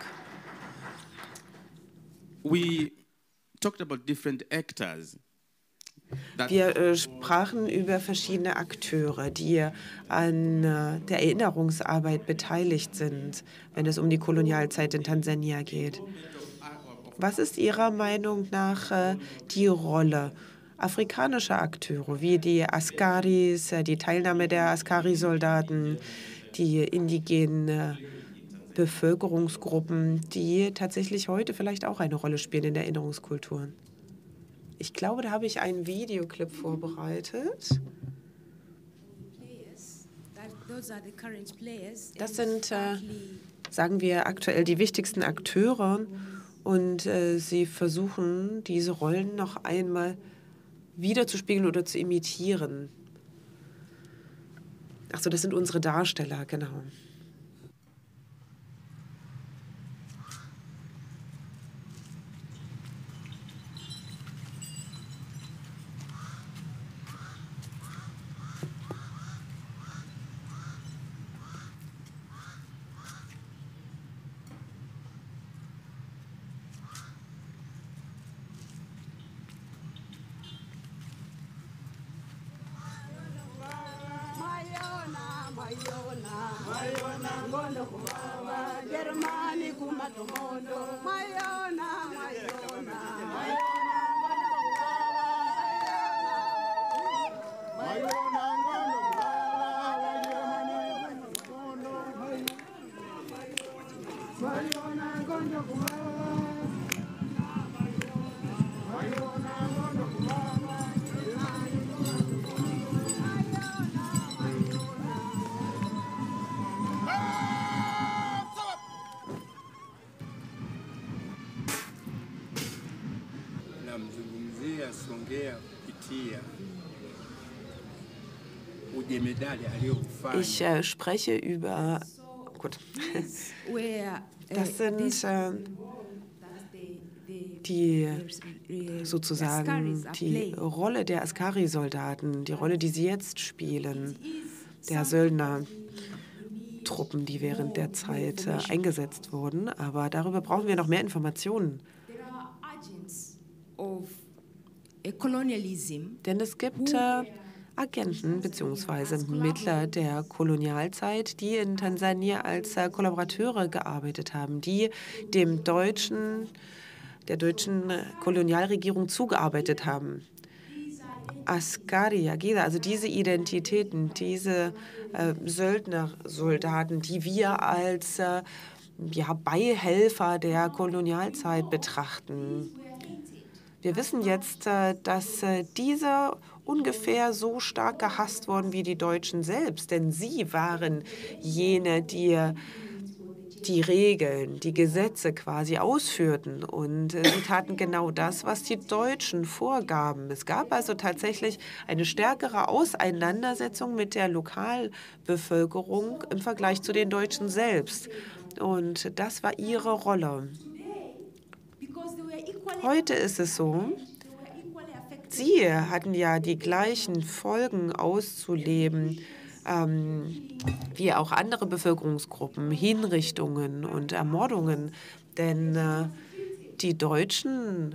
We talked about different actors. Wir sprachen über verschiedene Akteure, die an der Erinnerungsarbeit beteiligt sind, wenn es um die Kolonialzeit in Tansania geht. Was ist Ihrer Meinung nach die Rolle afrikanischer Akteure, wie die Askaris, die Teilnahme der Askari-Soldaten, die indigenen Bevölkerungsgruppen, die tatsächlich heute vielleicht auch eine Rolle spielen in der Erinnerungskultur? Ich glaube, da habe ich einen Videoclip vorbereitet. Das sind, sagen wir, aktuell die wichtigsten Akteure. Und sie versuchen, diese Rollen noch einmal wiederzuspiegeln oder zu imitieren. Ach so, das sind unsere Darsteller, genau. Namzungumzia Songea kupitia ujemedali aliyofanya. Ich spreche über, gut, das sind die sozusagen die Rolle der Askari-Soldaten, die Rolle, die sie jetzt spielen, der Söldnertruppen, die während der Zeit eingesetzt wurden. Aber darüber brauchen wir noch mehr Informationen. Denn es gibt Agenten bzw. Mittler der Kolonialzeit, die in Tansania als Kollaborateure gearbeitet haben, die der deutschen Kolonialregierung zugearbeitet haben. Askari, Agida, also diese Identitäten, diese Söldnersoldaten, die wir als Beihelfer der Kolonialzeit betrachten. Wir wissen jetzt, dass diese ungefähr so stark gehasst wurden wie die Deutschen selbst, denn sie waren jene, die die Regeln, die Gesetze quasi ausführten. Und sie taten genau das, was die Deutschen vorgaben. Es gab also tatsächlich eine stärkere Auseinandersetzung mit der Lokalbevölkerung im Vergleich zu den Deutschen selbst. Und das war ihre Rolle. Heute ist es so, sie hatten ja die gleichen Folgen auszuleben wie auch andere Bevölkerungsgruppen, Hinrichtungen und Ermordungen. Denn die Deutschen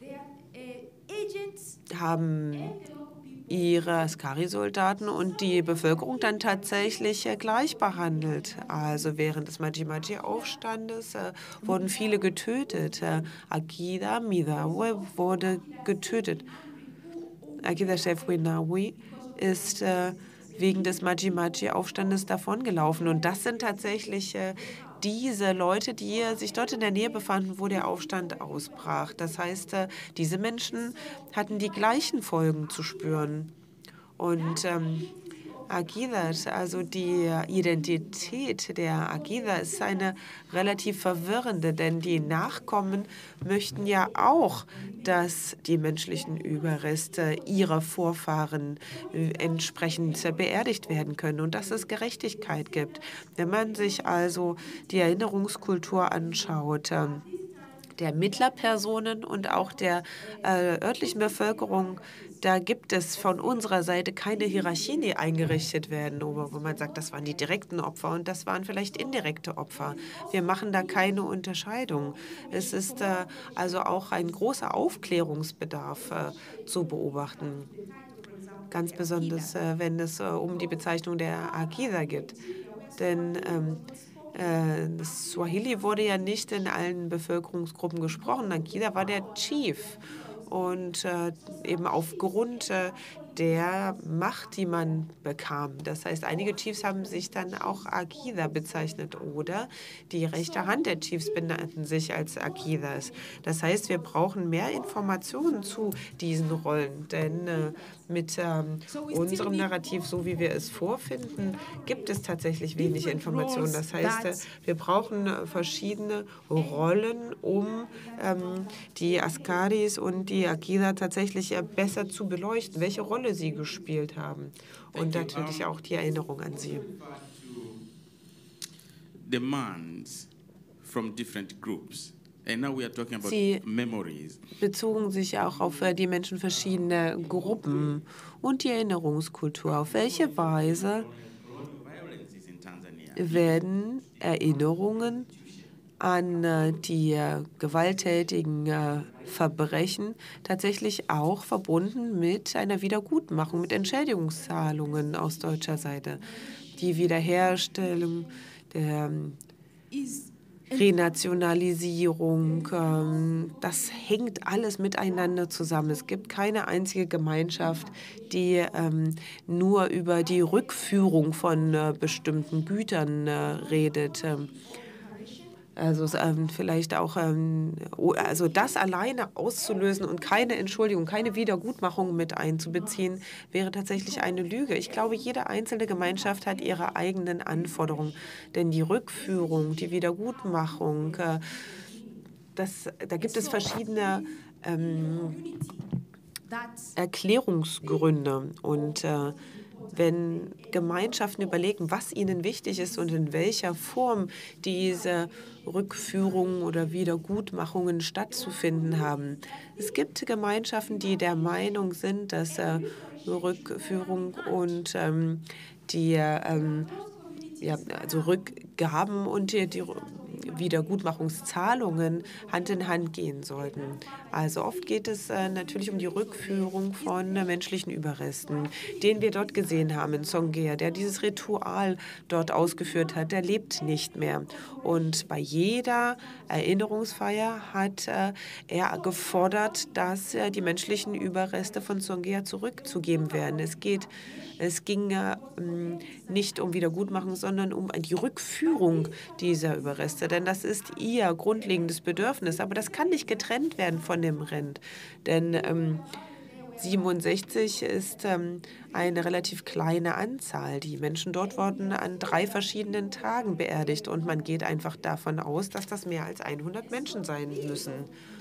haben ihre Askari-Soldaten und die Bevölkerung dann tatsächlich gleich behandelt. Also während des Maji-Maji-Aufstandes wurden viele getötet. Agida Midawe wurde getötet. Agida Shefwinawi ist wegen des Maji-Maji-Aufstandes davongelaufen. Und das sind tatsächlich diese Leute, die sich dort in der Nähe befanden, wo der Aufstand ausbrach. Das heißt, diese Menschen hatten die gleichen Folgen zu spüren. Und Agida, also die Identität der Agida, ist eine relativ verwirrende, denn die Nachkommen möchten ja auch, dass die menschlichen Überreste ihrer Vorfahren entsprechend beerdigt werden können und dass es Gerechtigkeit gibt. Wenn man sich also die Erinnerungskultur anschaut, der Mittlerpersonen und auch der örtlichen Bevölkerung, da gibt es von unserer Seite keine Hierarchien, die eingerichtet werden, wo man sagt, das waren die direkten Opfer und das waren vielleicht indirekte Opfer. Wir machen da keine Unterscheidung. Es ist also auch ein großer Aufklärungsbedarf zu beobachten, ganz besonders, wenn es um die Bezeichnung der Akida geht. Denn das Swahili wurde ja nicht in allen Bevölkerungsgruppen gesprochen. Akida war der Chief. Und eben aufgrund der Macht, die man bekam. Das heißt, einige Chiefs haben sich dann auch Akida bezeichnet oder die rechte Hand der Chiefs benannten sich als Akidas. Das heißt, wir brauchen mehr Informationen zu diesen Rollen, denn mit unserem Narrativ, so wie wir es vorfinden, gibt es tatsächlich wenig Informationen. Das heißt, wir brauchen verschiedene Rollen, um die Askaris und die Akida tatsächlich besser zu beleuchten, welche Rolle sie gespielt haben und natürlich auch die Erinnerung an sie. Demands from different groups. Sie bezogen sich auch auf die Menschen verschiedener Gruppen und die Erinnerungskultur. Auf welche Weise werden Erinnerungen an die gewalttätigen Verbrechen tatsächlich auch verbunden mit einer Wiedergutmachung, mit Entschädigungszahlungen aus deutscher Seite? Die Wiederherstellung der Renationalisierung, das hängt alles miteinander zusammen. Es gibt keine einzige Gemeinschaft, die nur über die Rückführung von bestimmten Gütern redet. Also vielleicht auch, also das alleine auszulösen und keine Entschuldigung, keine Wiedergutmachung mit einzubeziehen, wäre tatsächlich eine Lüge. Ich glaube, jede einzelne Gemeinschaft hat ihre eigenen Anforderungen. Denn die Rückführung, die Wiedergutmachung, da gibt es verschiedene Erklärungsgründe. Und wenn Gemeinschaften überlegen, was ihnen wichtig ist und in welcher Form diese Rückführungen oder Wiedergutmachungen stattzufinden haben. Es gibt Gemeinschaften, die der Meinung sind, dass Rückführung und die also Rückgaben und die Wiedergutmachungszahlungen Hand in Hand gehen sollten. Also oft geht es natürlich um die Rückführung von menschlichen Überresten, den wir dort gesehen haben in Songea, der dieses Ritual dort ausgeführt hat, der lebt nicht mehr. Und bei jeder Erinnerungsfeier hat er gefordert, dass die menschlichen Überreste von Songea zurückzugeben werden. Es ging nicht um Wiedergutmachung, sondern um die Rückführung dieser Überreste. Denn das ist ihr grundlegendes Bedürfnis. Aber das kann nicht getrennt werden von dem Rind. Denn 67 ist eine relativ kleine Anzahl. Die Menschen dort wurden an 3 verschiedenen Tagen beerdigt. Und man geht einfach davon aus, dass das mehr als 100 Menschen sein müssen.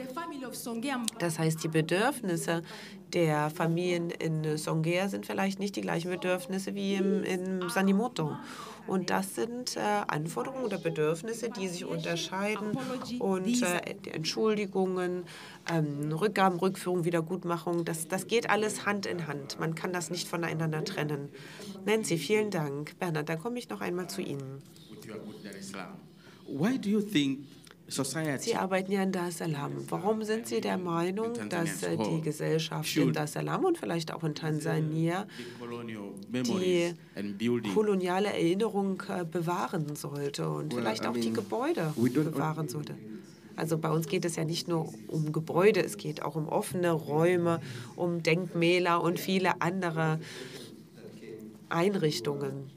Das heißt, die Bedürfnisse der Familien in Songea sind vielleicht nicht die gleichen Bedürfnisse wie in Sanimoto. Und das sind Anforderungen oder Bedürfnisse, die sich unterscheiden. Und Entschuldigungen, Rückgaben, Rückführung, Wiedergutmachung, das geht alles Hand in Hand. Man kann das nicht voneinander trennen. Nancy, vielen Dank. Bernhard, dann komme ich noch einmal zu Ihnen. Why do you think society... Sie arbeiten ja in Dar es Salaam. Warum sind Sie der Meinung, dass die Gesellschaft in Dar es Salaam und vielleicht auch in Tansania die koloniale Erinnerung bewahren sollte und vielleicht auch die Gebäude bewahren sollte? Also bei uns geht es ja nicht nur um Gebäude, es geht auch um offene Räume, um Denkmäler und viele andere Einrichtungen.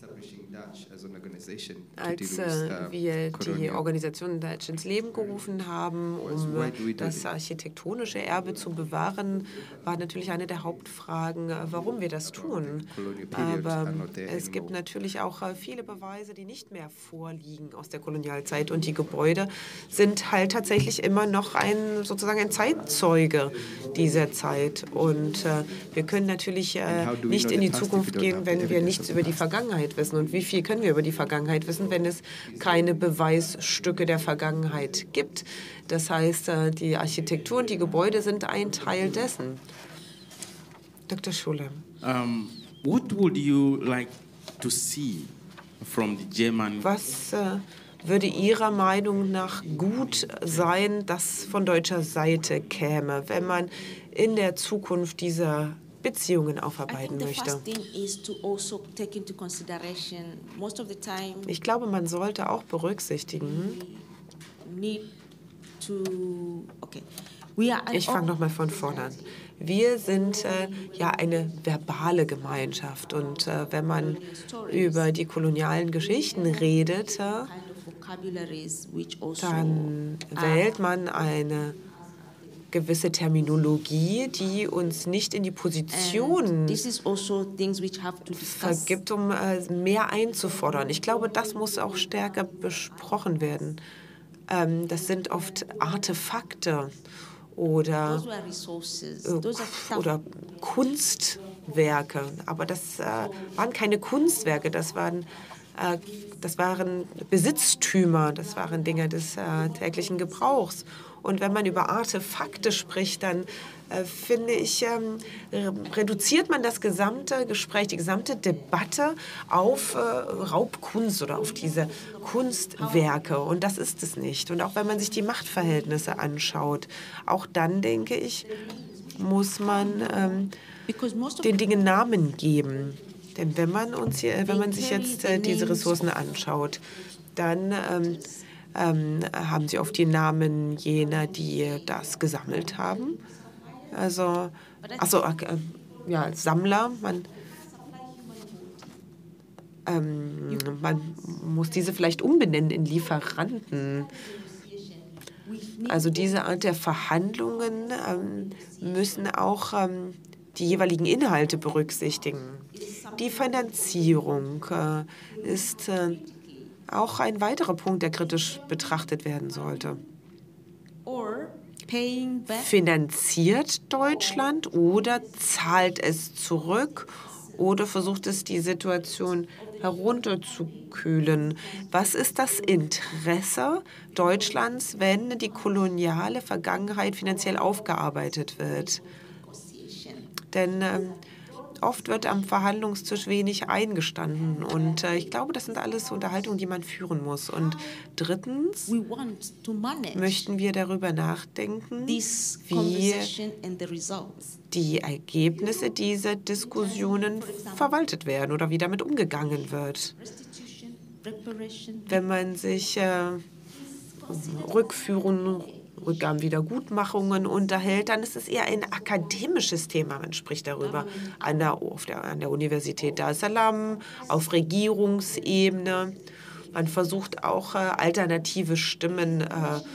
Als wir die Organisation Dutch ins Leben gerufen haben, um das architektonische Erbe zu bewahren, war natürlich eine der Hauptfragen, warum wir das tun. Aber es gibt natürlich auch viele Beweise, die nicht mehr vorliegen aus der Kolonialzeit. Und die Gebäude sind halt tatsächlich immer noch sozusagen ein Zeitzeuge dieser Zeit. Und wir können natürlich nicht in die Zukunft gehen, wenn wir nichts über die Vergangenheit wissen. Und wie viel können wir über die Vergangenheit wissen, wenn es keine Beweisstücke der Vergangenheit gibt? Das heißt, die Architektur und die Gebäude sind ein Teil dessen. Dr. Schulle. What would you like to see from the German? Was würde Ihrer Meinung nach gut sein, das von deutscher Seite käme, wenn man in der Zukunft dieser Beziehungen aufarbeiten möchte? Ich glaube, man sollte auch berücksichtigen, ich fange nochmal von vorne an. Wir sind ja eine verbale Gemeinschaft und wenn man über die kolonialen Geschichten redet, dann wählt man eine gewisse Terminologie, die uns nicht in die Position vergibt, um mehr einzufordern. Ich glaube, das muss auch stärker besprochen werden. Das sind oft Artefakte oder Kunstwerke. Aber das waren keine Kunstwerke, das waren Besitztümer, das waren Dinge des täglichen Gebrauchs. Und wenn man über Artefakte spricht, dann finde ich, reduziert man das gesamte Gespräch, die gesamte Debatte auf Raubkunst oder auf diese Kunstwerke. Und das ist es nicht. Und auch wenn man sich die Machtverhältnisse anschaut, auch dann, denke ich, muss man den Dingen Namen geben. Denn wenn man sich jetzt diese Ressourcen anschaut, dann haben sie oft die Namen jener, die das gesammelt haben. Also Sammler. Man muss diese vielleicht umbenennen in Lieferanten. Also diese Art der Verhandlungen müssen auch die jeweiligen Inhalte berücksichtigen. Die Finanzierung ist auch ein weiterer Punkt, der kritisch betrachtet werden sollte. Finanziert Deutschland oder zahlt es zurück oder versucht es, die Situation herunterzukühlen? Was ist das Interesse Deutschlands, wenn die koloniale Vergangenheit finanziell aufgearbeitet wird? Denn oft wird am Verhandlungstisch wenig eingestanden. Und ich glaube, das sind alles Unterhaltungen, die man führen muss. Und drittens möchten wir darüber nachdenken, wie die Ergebnisse dieser Diskussionen verwaltet werden oder wie damit umgegangen wird. Wenn man sich Rückgaben, Wiedergutmachungen unterhält, dann ist es eher ein akademisches Thema. Man spricht darüber an der Universität Dar es Salaam, auf Regierungsebene. Man versucht auch, alternative Stimmen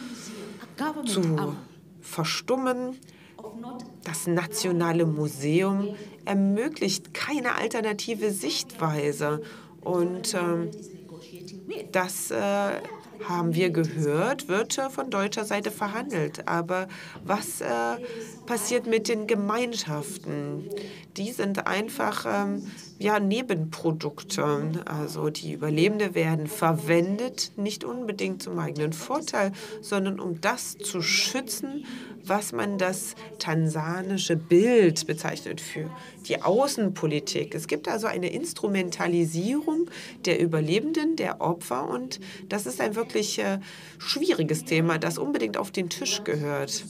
zu verstummen. Das Nationale Museum ermöglicht keine alternative Sichtweise. Und das haben wir gehört, wird von deutscher Seite verhandelt. Aber was passiert mit den Gemeinschaften? Die sind einfach Nebenprodukte. Also die Überlebenden werden verwendet, nicht unbedingt zum eigenen Vorteil, sondern um das zu schützen, was man das tansanische Bild bezeichnet für die Außenpolitik. Es gibt also eine Instrumentalisierung der Überlebenden, der Opfer, und das ist ein wirklich schwieriges Thema, das unbedingt auf den Tisch gehört.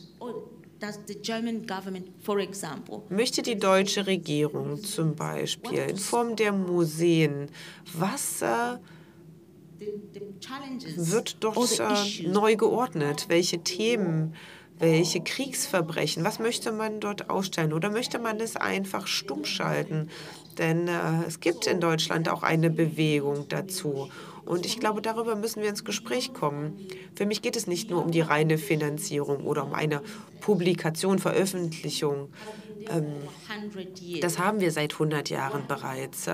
Möchte die deutsche Regierung zum Beispiel in Form der Museen, was wird dort neu geordnet? Welche Themen? Welche Kriegsverbrechen? Was möchte man dort ausstellen? Oder möchte man es einfach stumm schalten? Denn es gibt in Deutschland auch eine Bewegung dazu. Und ich glaube, darüber müssen wir ins Gespräch kommen. Für mich geht es nicht nur um die reine Finanzierung oder um eine Publikation, Veröffentlichung. Das haben wir seit 100 Jahren bereits.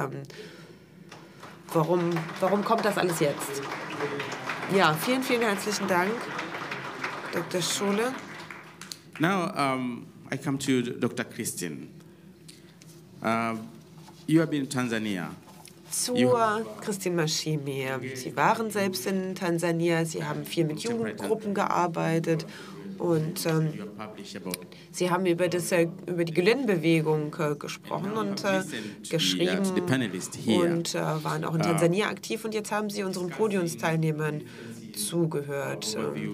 Warum kommt das alles jetzt? Ja, vielen, vielen herzlichen Dank, Dr. Schule. Now, I come to Dr. Christine. You have been in Tanzania. Zu Christine Mashimi. Sie waren selbst in Tansania, Sie haben viel mit Jugendgruppen gearbeitet und Sie haben über die Gülen-Bewegung gesprochen und geschrieben und waren auch in Tansania aktiv. Und jetzt haben Sie unseren Podiumsteilnehmern zugehört.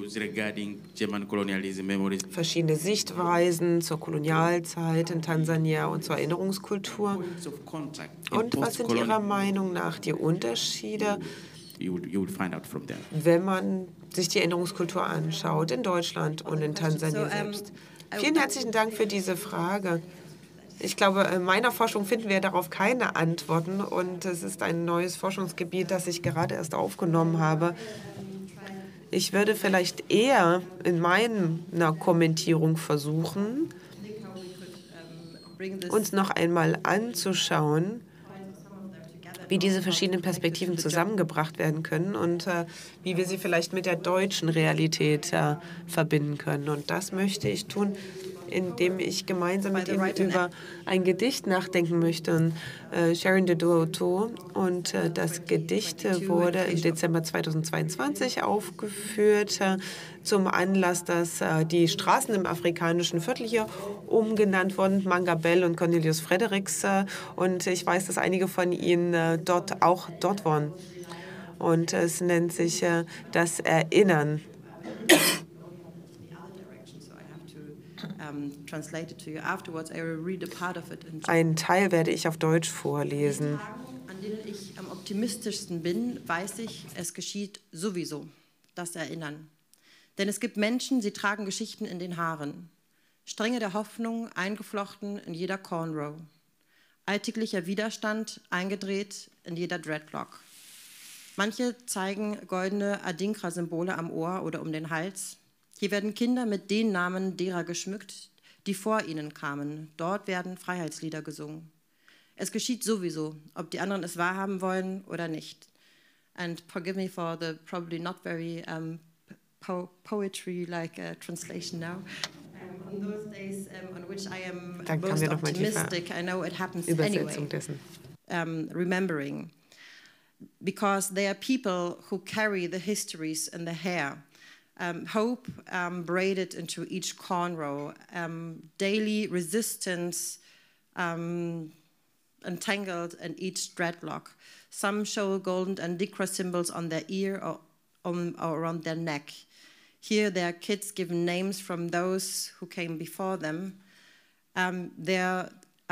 Verschiedene Sichtweisen zur Kolonialzeit in Tansania und zur Erinnerungskultur. Und was sind Ihrer Meinung nach die Unterschiede, wenn man sich die Erinnerungskultur anschaut in Deutschland und in Tansania selbst? Vielen herzlichen Dank für diese Frage. Ich glaube, in meiner Forschung finden wir darauf keine Antworten. Und es ist ein neues Forschungsgebiet, das ich gerade erst aufgenommen habe. Ich würde vielleicht eher in meiner Kommentierung versuchen, uns noch einmal anzuschauen, wie diese verschiedenen Perspektiven zusammengebracht werden können und wie wir sie vielleicht mit der deutschen Realität verbinden können. Und das möchte ich tun, indem ich gemeinsam mit Ihnen über ein Gedicht nachdenken möchte, Sharon de Duauto. Und das Gedicht wurde im Dezember 2022 aufgeführt, zum Anlass, dass die Straßen im afrikanischen Viertel hier umgenannt wurden, Mangabell und Cornelius Fredericks. Und ich weiß, dass einige von Ihnen dort waren. Und es nennt sich das Erinnern. Einen Teil werde ich auf Deutsch vorlesen. An denen ich am optimistischsten bin, weiß ich, es geschieht sowieso, das Erinnern. Denn es gibt Menschen, sie tragen Geschichten in den Haaren. Stränge der Hoffnung eingeflochten in jeder Cornrow. Alltäglicher Widerstand eingedreht in jeder Dreadlock. Manche zeigen goldene Adinkra-Symbole am Ohr oder um den Hals. Hier werden Kinder mit den Namen derer geschmückt, die vor ihnen kamen. Dort werden Freiheitslieder gesungen. Es geschieht sowieso, ob die anderen es wahrhaben wollen oder nicht. And forgive me for the probably not very poetry-like translation now. On those days on which I am most optimistic, I know it happens anyway. Remembering. Because they are people who carry the histories in their hair. Hope braided into each cornrow. Daily resistance entangled in each dreadlock. Some show golden Adinkra symbols on their ear or around their neck. Here there are kids given names from those who came before them. Their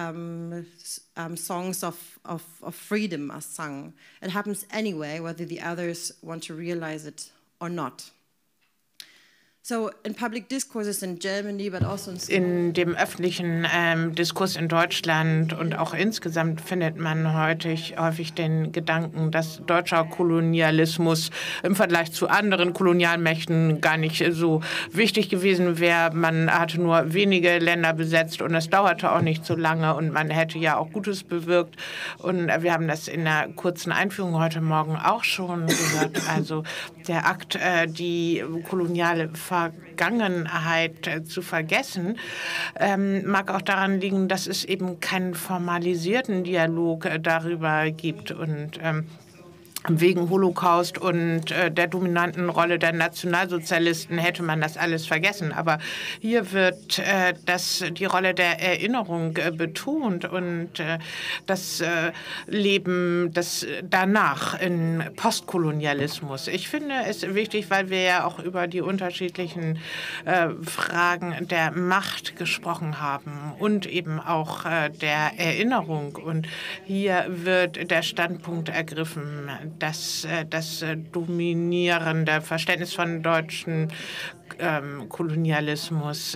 songs of freedom are sung. It happens anyway, whether the others want to realize it or not. So in public discourses in Germany, but also in dem öffentlichen Diskurs in Deutschland und auch insgesamt findet man häufig den Gedanken, dass deutscher Kolonialismus im Vergleich zu anderen Kolonialmächten gar nicht so wichtig gewesen wäre. Man hatte nur wenige Länder besetzt und es dauerte auch nicht so lange und man hätte ja auch Gutes bewirkt. Und wir haben das in der kurzen Einführung heute Morgen auch schon gehört. Also der Akt, die koloniale Vergangenheit zu vergessen, mag auch daran liegen, dass es eben keinen formalisierten Dialog darüber gibt und wegen Holocaust und der dominanten Rolle der Nationalsozialisten hätte man das alles vergessen. Aber hier wird die Rolle der Erinnerung betont und das Leben danach in Postkolonialismus. Ich finde es wichtig, weil wir ja auch über die unterschiedlichen Fragen der Macht gesprochen haben und eben auch der Erinnerung. Und hier wird der Standpunkt ergriffen, dass das dominierende Verständnis von deutschen Kolonialismus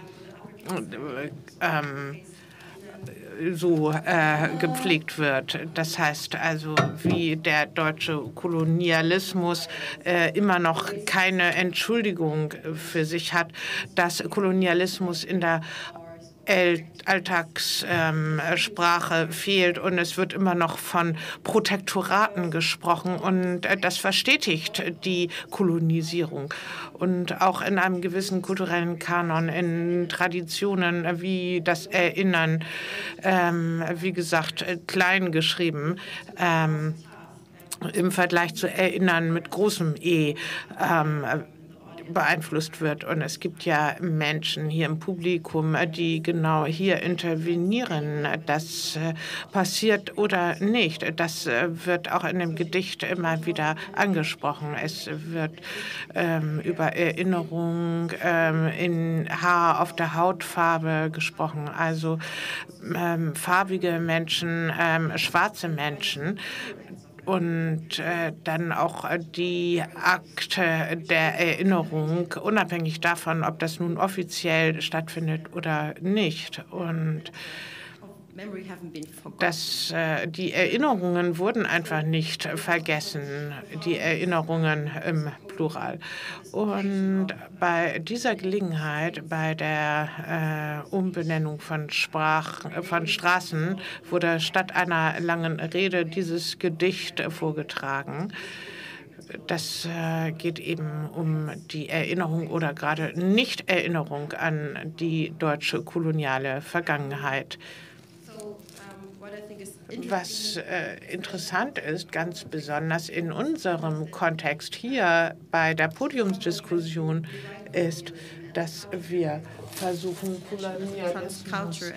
so gepflegt wird. Das heißt also, wie der deutsche Kolonialismus immer noch keine Entschuldigung für sich hat, dass Kolonialismus in der Alltagssprache fehlt und es wird immer noch von Protektoraten gesprochen und das verstetigt die Kolonisierung. Und auch in einem gewissen kulturellen Kanon, in Traditionen wie das Erinnern, wie gesagt, klein geschrieben, im Vergleich zu Erinnern mit großem E, beeinflusst wird. Und es gibt ja Menschen hier im Publikum, die genau hier intervenieren. Das passiert oder nicht. Das wird auch in dem Gedicht immer wieder angesprochen. Es wird über Erinnerung in auf der Hautfarbe gesprochen. Also farbige Menschen, schwarze Menschen. Und dann auch die Akte der Erinnerung, unabhängig davon, ob das nun offiziell stattfindet oder nicht. Und die Erinnerungen wurden einfach nicht vergessen, die Erinnerungen im Plural. Und bei dieser Gelegenheit, bei der Umbenennung von Straßen, wurde statt einer langen Rede dieses Gedicht vorgetragen. Das geht eben um die Erinnerung oder gerade Nicht-Erinnerung an die deutsche koloniale Vergangenheit. Was interessant ist, ganz besonders in unserem Kontext hier bei der Podiumsdiskussion, ist, dass wir versuchen, Kolonialismus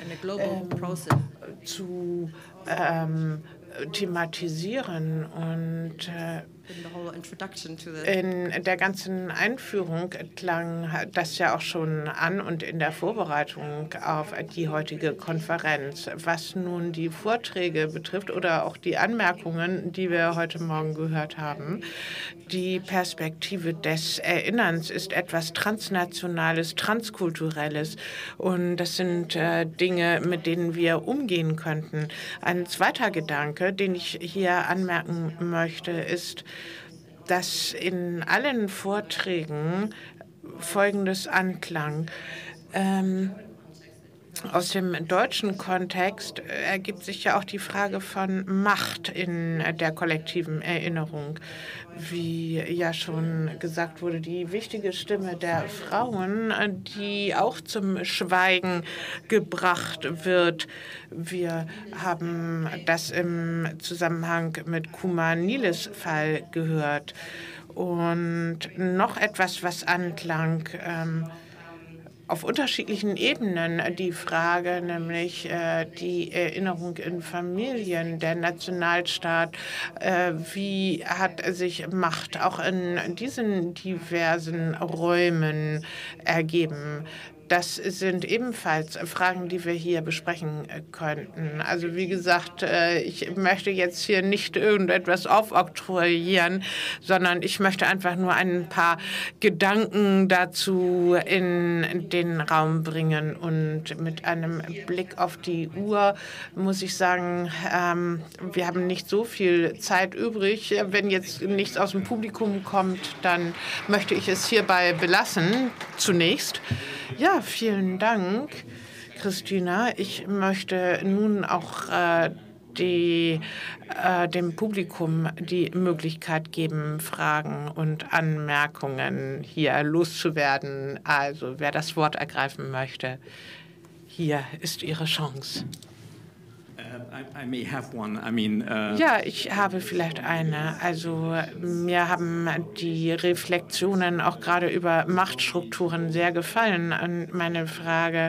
zu thematisieren und In der ganzen Einführung klang das ja auch schon an und in der Vorbereitung auf die heutige Konferenz. Was nun die Vorträge betrifft oder auch die Anmerkungen, die wir heute Morgen gehört haben, die Perspektive des Erinnerns ist etwas Transnationales, Transkulturelles und das sind Dinge, mit denen wir umgehen könnten. Ein zweiter Gedanke, den ich hier anmerken möchte, ist, dass in allen Vorträgen Folgendes anklang. Aus dem deutschen Kontext ergibt sich ja auch die Frage von Macht in der kollektiven Erinnerung. Wie ja schon gesagt wurde, die wichtige Stimme der Frauen, die auch zum Schweigen gebracht wird. Wir haben das im Zusammenhang mit Kuma Nilis Fall gehört. Und noch etwas, was anklang, auf unterschiedlichen Ebenen die Frage, nämlich die Erinnerung in Familien, der Nationalstaat, wie hat sich Macht auch in diesen diversen Räumen ergeben. Das sind ebenfalls Fragen, die wir hier besprechen könnten. Also wie gesagt, ich möchte jetzt hier nicht irgendetwas aufoktroyieren, sondern ich möchte einfach nur ein paar Gedanken dazu in den Raum bringen. Und mit einem Blick auf die Uhr muss ich sagen, wir haben nicht so viel Zeit übrig. Wenn jetzt nichts aus dem Publikum kommt, dann möchte ich es hierbei belassen, zunächst. Ja, vielen Dank, Christina. Ich möchte nun auch dem Publikum die Möglichkeit geben, Fragen und Anmerkungen hier loszuwerden. Also, wer das Wort ergreifen möchte, hier ist Ihre Chance. Ja, ich habe vielleicht eine. Also mir haben die Reflexionen auch gerade über Machtstrukturen sehr gefallen. Und meine Frage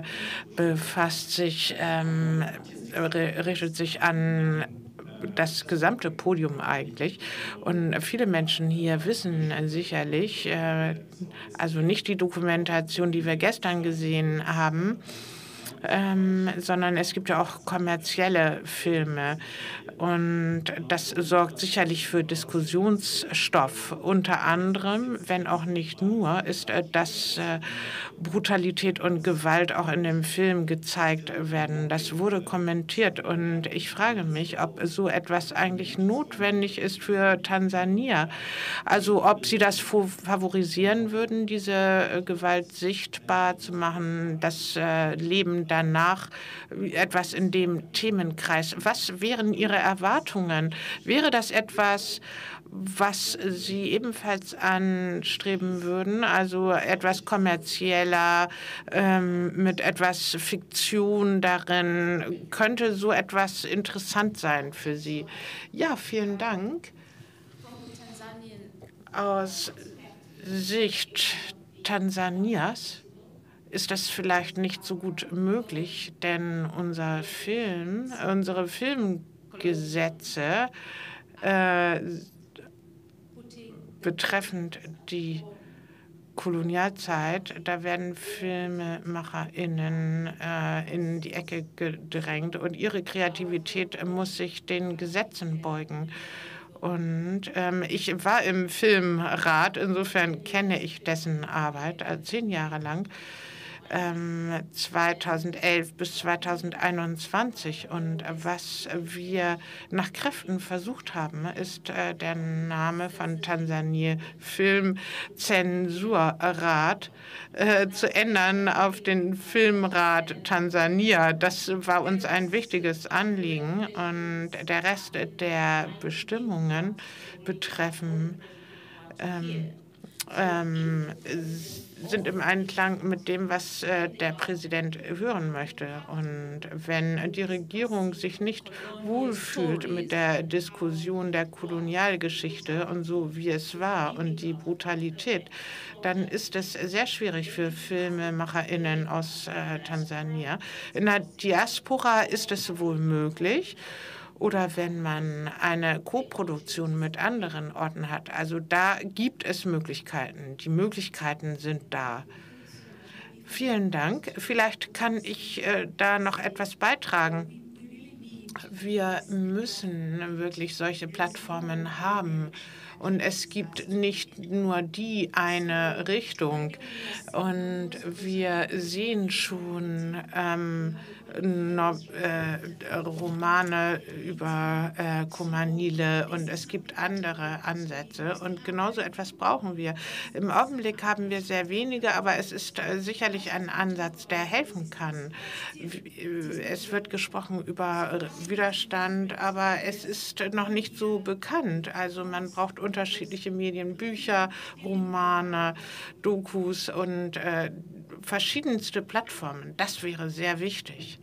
richtet sich an das gesamte Podium eigentlich. Und viele Menschen hier wissen sicherlich, also nicht die Dokumentation, die wir gestern gesehen haben, sondern es gibt ja auch kommerzielle Filme. Und das sorgt sicherlich für Diskussionsstoff. Unter anderem, wenn auch nicht nur, ist, dass Brutalität und Gewalt auch in dem Film gezeigt werden. Das wurde kommentiert. Und ich frage mich, ob so etwas eigentlich notwendig ist für Tansania. Also ob Sie das favorisieren würden, diese Gewalt sichtbar zu machen, das Leben danach, etwas in dem Themenkreis. Was wären Ihre Erwartungen? Wäre das etwas, was Sie ebenfalls anstreben würden, also etwas kommerzieller, mit etwas Fiktion darin? Könnte so etwas interessant sein für Sie? Ja, vielen Dank. Aus Sicht Tansanias ist das vielleicht nicht so gut möglich, denn unsere Filmgesetze betreffend die Kolonialzeit, da werden FilmemacherInnen in die Ecke gedrängt und ihre Kreativität muss sich den Gesetzen beugen. Und ich war im Filmrat, insofern kenne ich dessen Arbeit 10 Jahre lang. 2011 bis 2021. Und was wir nach Kräften versucht haben, ist der Name von Tansania Filmzensurrat zu ändern auf den Filmrat Tansania. Das war uns ein wichtiges Anliegen. Und der Rest der Bestimmungen betreffen sind im Einklang mit dem, was der Präsident hören möchte. Und wenn die Regierung sich nicht wohlfühlt mit der Diskussion der Kolonialgeschichte und so, wie es war und die Brutalität, dann ist es sehr schwierig für FilmemacherInnen aus Tansania. In der Diaspora ist es wohl möglich. oder wenn man eine Koproduktion mit anderen Orten hat. Also da gibt es Möglichkeiten. Die Möglichkeiten sind da. Vielen Dank. Vielleicht kann ich da noch etwas beitragen. Wir müssen wirklich solche Plattformen haben. Und es gibt nicht nur die eine Richtung. Und wir sehen schon Romane über Kumanile und es gibt andere Ansätze. Und genauso etwas brauchen wir. Im Augenblick haben wir sehr wenige, aber es ist sicherlich ein Ansatz, der helfen kann. Es wird gesprochen über Widerstand, aber es ist noch nicht so bekannt. Also man braucht unterschiedliche Medien, Bücher, Romane, Dokus und verschiedenste Plattformen. Das wäre sehr wichtig.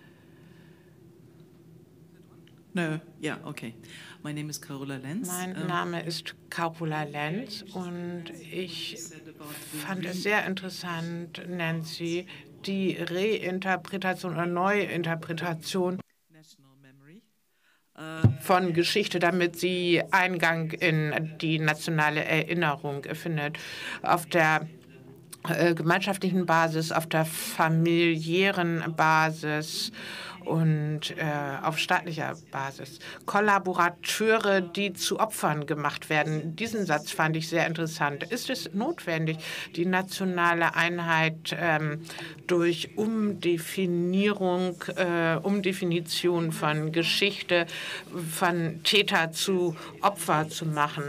No, yeah, okay. My name is Carola Lenz. Mein Name ist Carola Lenz und ich fand es sehr interessant, Nancy, die Reinterpretation oder Neuinterpretation von Geschichte, damit sie Eingang in die nationale Erinnerung findet. Auf der gemeinschaftlichen Basis, auf der familiären Basis und auf staatlicher Basis. Kollaborateure, die zu Opfern gemacht werden. Diesen Satz fand ich sehr interessant. Ist es notwendig, die nationale Einheit durch Umdefinition von Geschichte, von Täter zu Opfer zu machen?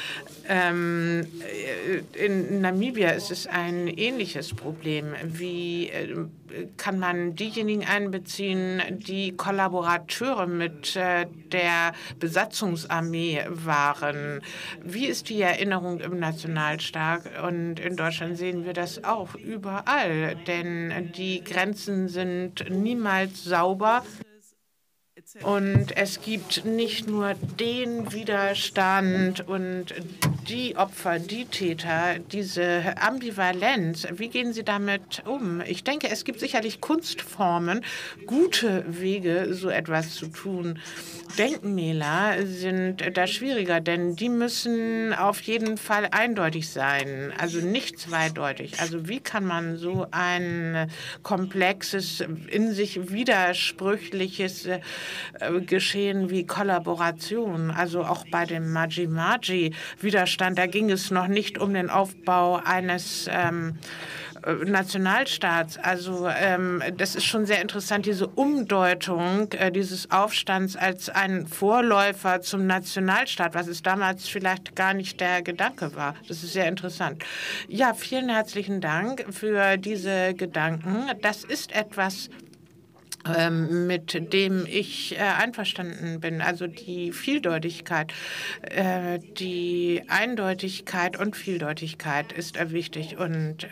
In Namibia ist es ein ähnliches Problem. Wie kann man diejenigen einbeziehen, die Kollaborateure mit der Besatzungsarmee waren? Wie ist die Erinnerung im Nationalstaat? Und in Deutschland sehen wir das auch überall, denn die Grenzen sind niemals sauber. Und es gibt nicht nur den Widerstand und die Opfer, die Täter, diese Ambivalenz. Wie gehen Sie damit um? Ich denke, es gibt sicherlich Kunstformen, gute Wege, so etwas zu tun. Denkmäler sind da schwieriger, denn die müssen auf jeden Fall eindeutig sein, also nicht zweideutig. Also wie kann man so ein komplexes, in sich widersprüchliches Geschehen wie Kollaboration, also auch bei dem Maji-Maji-Widerstand, da ging es noch nicht um den Aufbau eines Nationalstaats. Also das ist schon sehr interessant, diese Umdeutung dieses Aufstands als ein Vorläufer zum Nationalstaat, was es damals vielleicht gar nicht der Gedanke war. Das ist sehr interessant. Ja, vielen herzlichen Dank für diese Gedanken. Das ist etwas, mit dem ich einverstanden bin. Also die Vieldeutigkeit, die Eindeutigkeit und Vieldeutigkeit ist wichtig. Und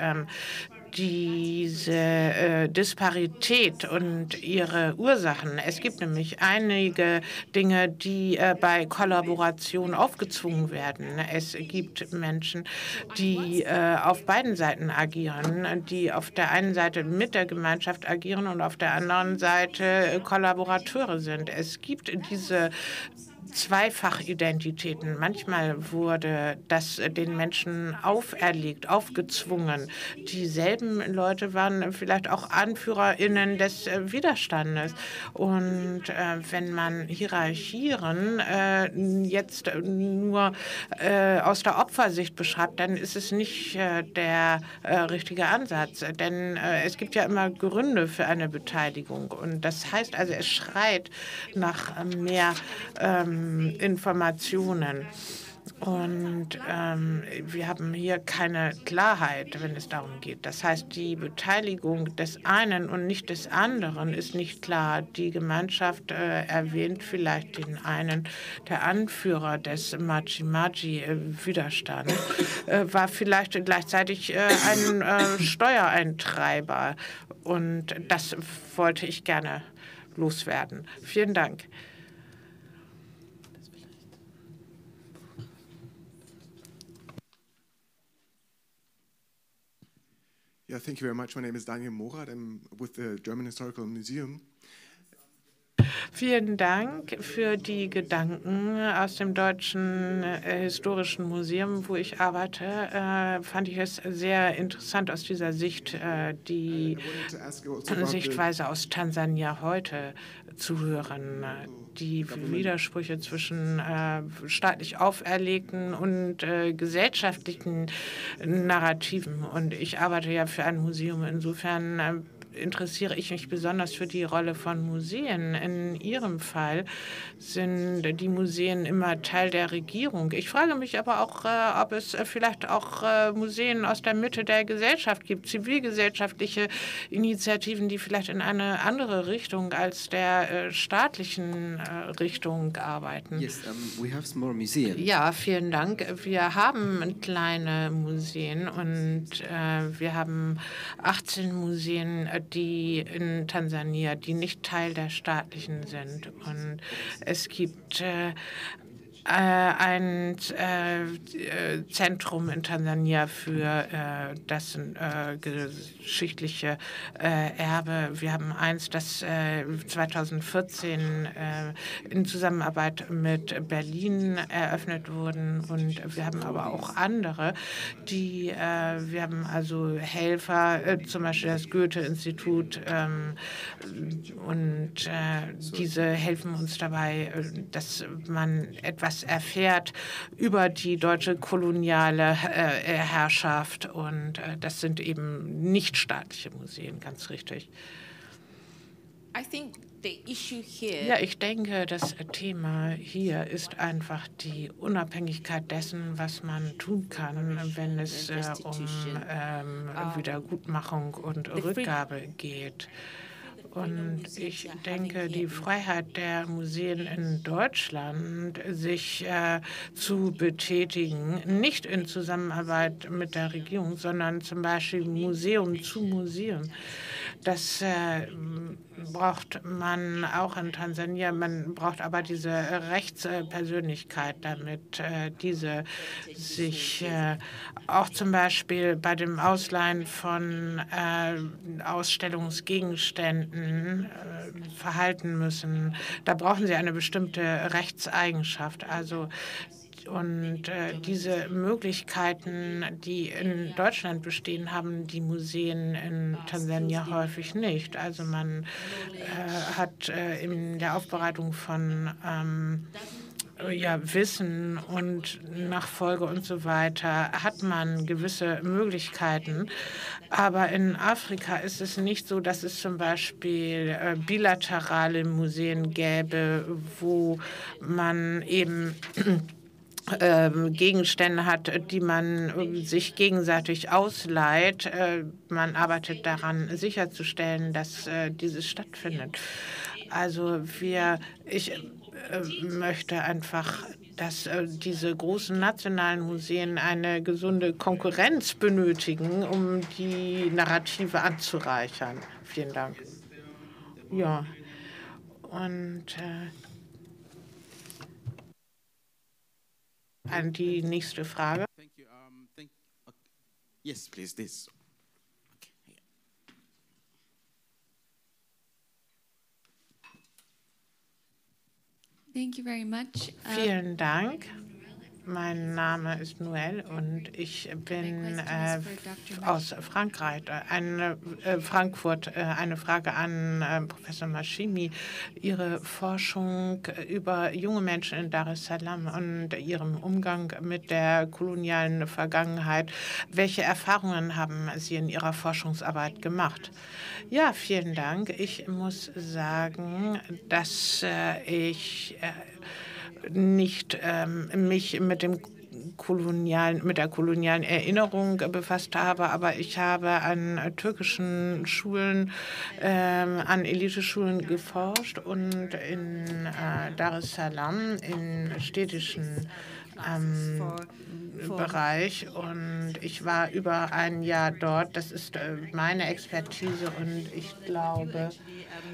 diese Disparität und ihre Ursachen. Es gibt nämlich einige Dinge, die bei Kollaboration aufgezwungen werden. Es gibt Menschen, die auf beiden Seiten agieren, die auf der einen Seite mit der Gemeinschaft agieren und auf der anderen Seite Kollaborateure sind. Es gibt diese Zweifachidentitäten. Manchmal wurde das den Menschen auferlegt, aufgezwungen. Dieselben Leute waren vielleicht auch AnführerInnen des Widerstandes. Und wenn man Hierarchien jetzt nur aus der Opfersicht beschreibt, dann ist es nicht der richtige Ansatz. Denn es gibt ja immer Gründe für eine Beteiligung. Und das heißt also, es schreit nach mehr Informationen. Und wir haben hier keine Klarheit, wenn es darum geht. Das heißt, die Beteiligung des einen und nicht des anderen ist nicht klar. Die Gemeinschaft erwähnt vielleicht den einen, der Anführer des Maji-Maji-Widerstands war vielleicht gleichzeitig ein Steuereintreiber. Und das wollte ich gerne loswerden. Vielen Dank. Yeah, thank you very much. My name is Daniel Morat. I'm with the German Historical Museum. Vielen Dank für die Gedanken aus dem Deutschen Historischen Museum, wo ich arbeite. Fand ich es sehr interessant aus dieser Sicht, die Sichtweise aus Tansania heute zu hören. Die Widersprüche zwischen staatlich auferlegten und gesellschaftlichen Narrativen. Und ich arbeite ja für ein Museum. Insofern interessiere ich mich besonders für die Rolle von Museen. In Ihrem Fall sind die Museen immer Teil der Regierung. Ich frage mich aber auch, ob es vielleicht auch Museen aus der Mitte der Gesellschaft gibt, zivilgesellschaftliche Initiativen, die vielleicht in eine andere Richtung als der staatlichen Richtung arbeiten. Yes, we have small museums. Ja, vielen Dank. Wir haben kleine Museen und wir haben 18 Museen, die in Tansania, die nicht Teil der staatlichen sind. Und es gibt ein Zentrum in Tansania für das geschichtliche Erbe. Wir haben eins, das 2014 in Zusammenarbeit mit Berlin eröffnet wurden. Und wir haben aber auch andere, wir haben also Helfer, zum Beispiel das Goethe-Institut, und diese helfen uns dabei, dass man etwas erfährt über die deutsche koloniale Herrschaft. Und das sind eben nichtstaatliche Museen, ganz richtig. Ja, ich denke, das Thema hier ist einfach die Unabhängigkeit dessen, was man tun kann, wenn es um Wiedergutmachung und Rückgabe geht. Und ich denke, die Freiheit der Museen in Deutschland, sich zu betätigen, nicht in Zusammenarbeit mit der Regierung, sondern zum Beispiel Museum zu Museum. Das braucht man auch in Tansania. Man braucht aber diese Rechtspersönlichkeit, damit diese sich auch zum Beispiel bei dem Ausleihen von Ausstellungsgegenständen verhalten müssen. Da brauchen sie eine bestimmte Rechtseigenschaft. Und diese Möglichkeiten, die in Deutschland bestehen, haben die Museen in Tansania häufig nicht. Also man hat in der Aufbereitung von Wissen und Nachfolge und so weiter, hat man gewisse Möglichkeiten. Aber in Afrika ist es nicht so, dass es zum Beispiel bilaterale Museen gäbe, wo man eben Gegenstände hat, die man sich gegenseitig ausleiht. Man arbeitet daran, sicherzustellen, dass dieses stattfindet. Also ich möchte einfach, dass diese großen nationalen Museen eine gesunde Konkurrenz benötigen, um die Narrative anzureichern. Vielen Dank. Ja, und an die nächste Frage. Yes, please, this. Thank you very much. Vielen Dank. Mein Name ist Noël und ich bin aus Frankreich, Frankfurt. Eine Frage an Professor Mashimi. Ihre Forschung über junge Menschen in Dar es Salaam und ihrem Umgang mit der kolonialen Vergangenheit. Welche Erfahrungen haben Sie in Ihrer Forschungsarbeit gemacht? Ja, vielen Dank. Ich muss sagen, dass ich nicht mich mit der kolonialen Erinnerung befasst habe, aber ich habe an türkischen Schulen, an Eliteschulen geforscht und in Dar es Salaam im städtischen Bereich, und ich war über ein Jahr dort. Das ist meine Expertise, und ich glaube,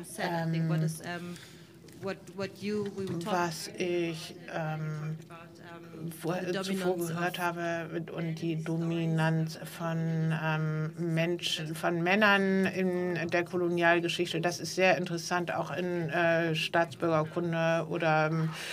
was ich zuvor gehört habe und die Dominanz von Menschen, von Männern in der Kolonialgeschichte. Das ist sehr interessant, auch in Staatsbürgerkunde oder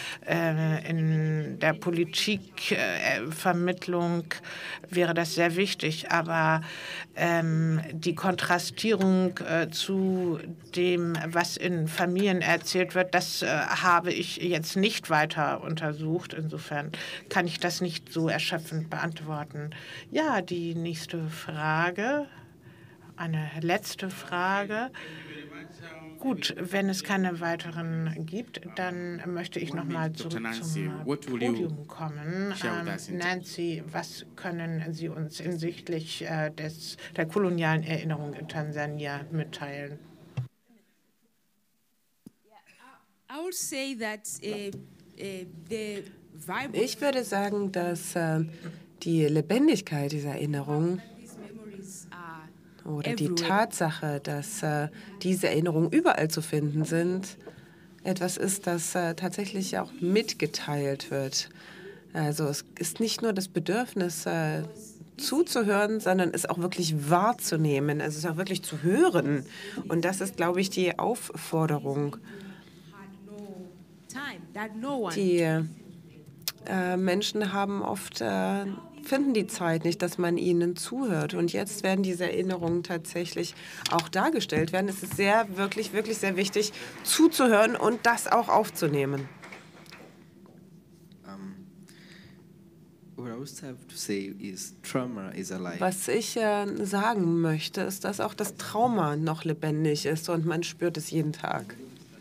in der Politikvermittlung wäre das sehr wichtig. Aber die Kontrastierung zu dem, was in Familien erzählt wird, das habe ich jetzt nicht weiter untersucht. Insofern kann ich das nicht so erschöpfend beantworten. Ja, die nächste Frage, eine letzte Frage. Gut, wenn es keine weiteren gibt, dann möchte ich noch mal zurück zum Podium kommen. Nancy, was können Sie uns hinsichtlich der kolonialen Erinnerung in Tansania mitteilen? Ich würde sagen, dass die Lebendigkeit dieser Erinnerung oder die Tatsache, dass diese Erinnerungen überall zu finden sind, etwas ist, das tatsächlich auch mitgeteilt wird. Also es ist nicht nur das Bedürfnis, zuzuhören, sondern es auch wirklich wahrzunehmen, also es auch wirklich zu hören. Und das ist, glaube ich, die Aufforderung. Die Menschen haben oft finden die Zeit nicht, dass man ihnen zuhört. Und jetzt werden diese Erinnerungen tatsächlich auch dargestellt werden. Es ist wirklich sehr wichtig, zuzuhören und das auch aufzunehmen. Was ich sagen möchte, ist, dass auch das Trauma noch lebendig ist und man spürt es jeden Tag.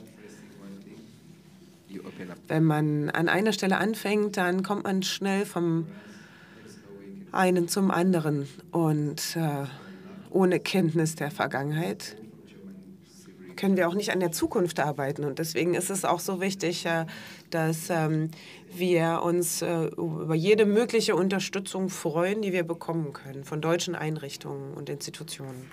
Wenn man an einer Stelle anfängt, dann kommt man schnell vom einen zum anderen. Und ohne Kenntnis der Vergangenheit können wir auch nicht an der Zukunft arbeiten. Und deswegen ist es auch so wichtig, dass wir uns über jede mögliche Unterstützung freuen, die wir bekommen können von deutschen Einrichtungen und Institutionen.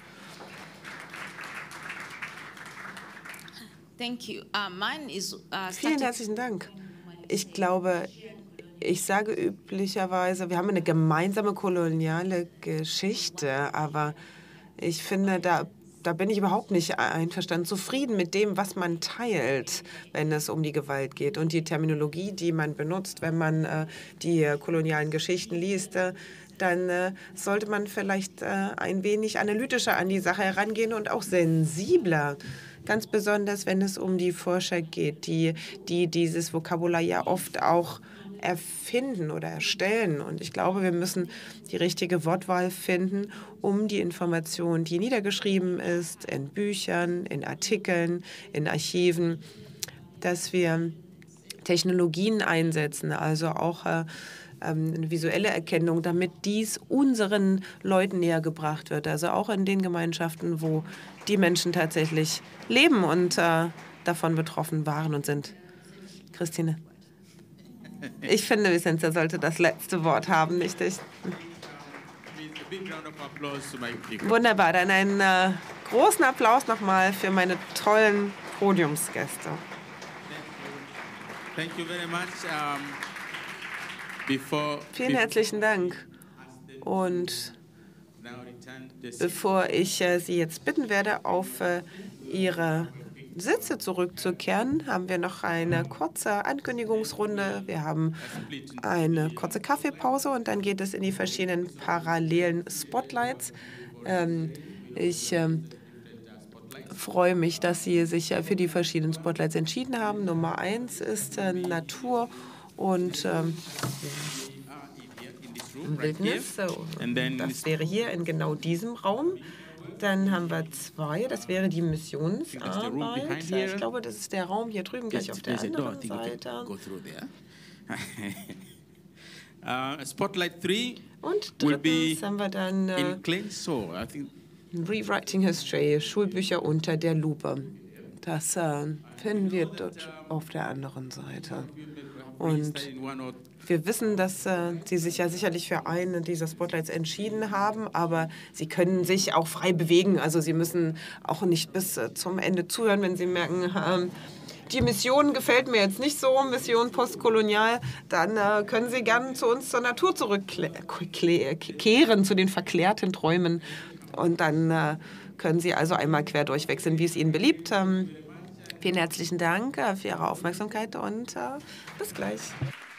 Thank you. Vielen herzlichen Dank. Ich glaube, ich sage üblicherweise, wir haben eine gemeinsame koloniale Geschichte, aber ich finde, da bin ich überhaupt nicht einverstanden, zufrieden mit dem, was man teilt, wenn es um die Gewalt geht. Und die Terminologie, die man benutzt, wenn man die kolonialen Geschichten liest, dann sollte man vielleicht ein wenig analytischer an die Sache herangehen und auch sensibler. Ganz besonders, wenn es um die Forscher geht, die dieses Vokabular ja oft auch erfinden oder erstellen. Und ich glaube, wir müssen die richtige Wortwahl finden, um die Information, die niedergeschrieben ist, in Büchern, in Artikeln, in Archiven, dass wir Technologien einsetzen, also auch eine visuelle Erkennung, damit dies unseren Leuten näher gebracht wird. Also auch in den Gemeinschaften, wo die Menschen tatsächlich leben und davon betroffen waren und sind. Christine. Ich finde, Vicenza sollte das letzte Wort haben, nicht ich? Wunderbar, dann einen großen Applaus nochmal für meine tollen Podiumsgäste. Thank you very much. Vielen herzlichen Dank. Und bevor ich Sie jetzt bitten werde, auf Ihre Sitze zurückzukehren, haben wir noch eine kurze Ankündigungsrunde. Wir haben eine kurze Kaffeepause und dann geht es in die verschiedenen parallelen Spotlights. Ich freue mich, dass Sie sich für die verschiedenen Spotlights entschieden haben. Nummer 1 ist Natur und Wildnis. So, das wäre hier in genau diesem Raum. Dann haben wir 2, das wäre die Missionsarbeit. Ich glaube, das ist der Raum hier drüben, gleich auf der anderen Seite. Spotlight 3 und drittens haben wir dann Rewriting History, Schulbücher unter der Lupe. Das finden wir dort auf der anderen Seite. Und wir wissen, dass Sie sich ja sicherlich für einen dieser Spotlights entschieden haben, aber Sie können sich auch frei bewegen. Also Sie müssen auch nicht bis zum Ende zuhören, wenn Sie merken, die Mission gefällt mir jetzt nicht so, Mission postkolonial, dann können Sie gerne zu uns zur Natur zurückkehren, zu den verklärten Träumen. Und dann können Sie also einmal quer durchwechseln, wie es Ihnen beliebt. Vielen herzlichen Dank für Ihre Aufmerksamkeit und bis gleich.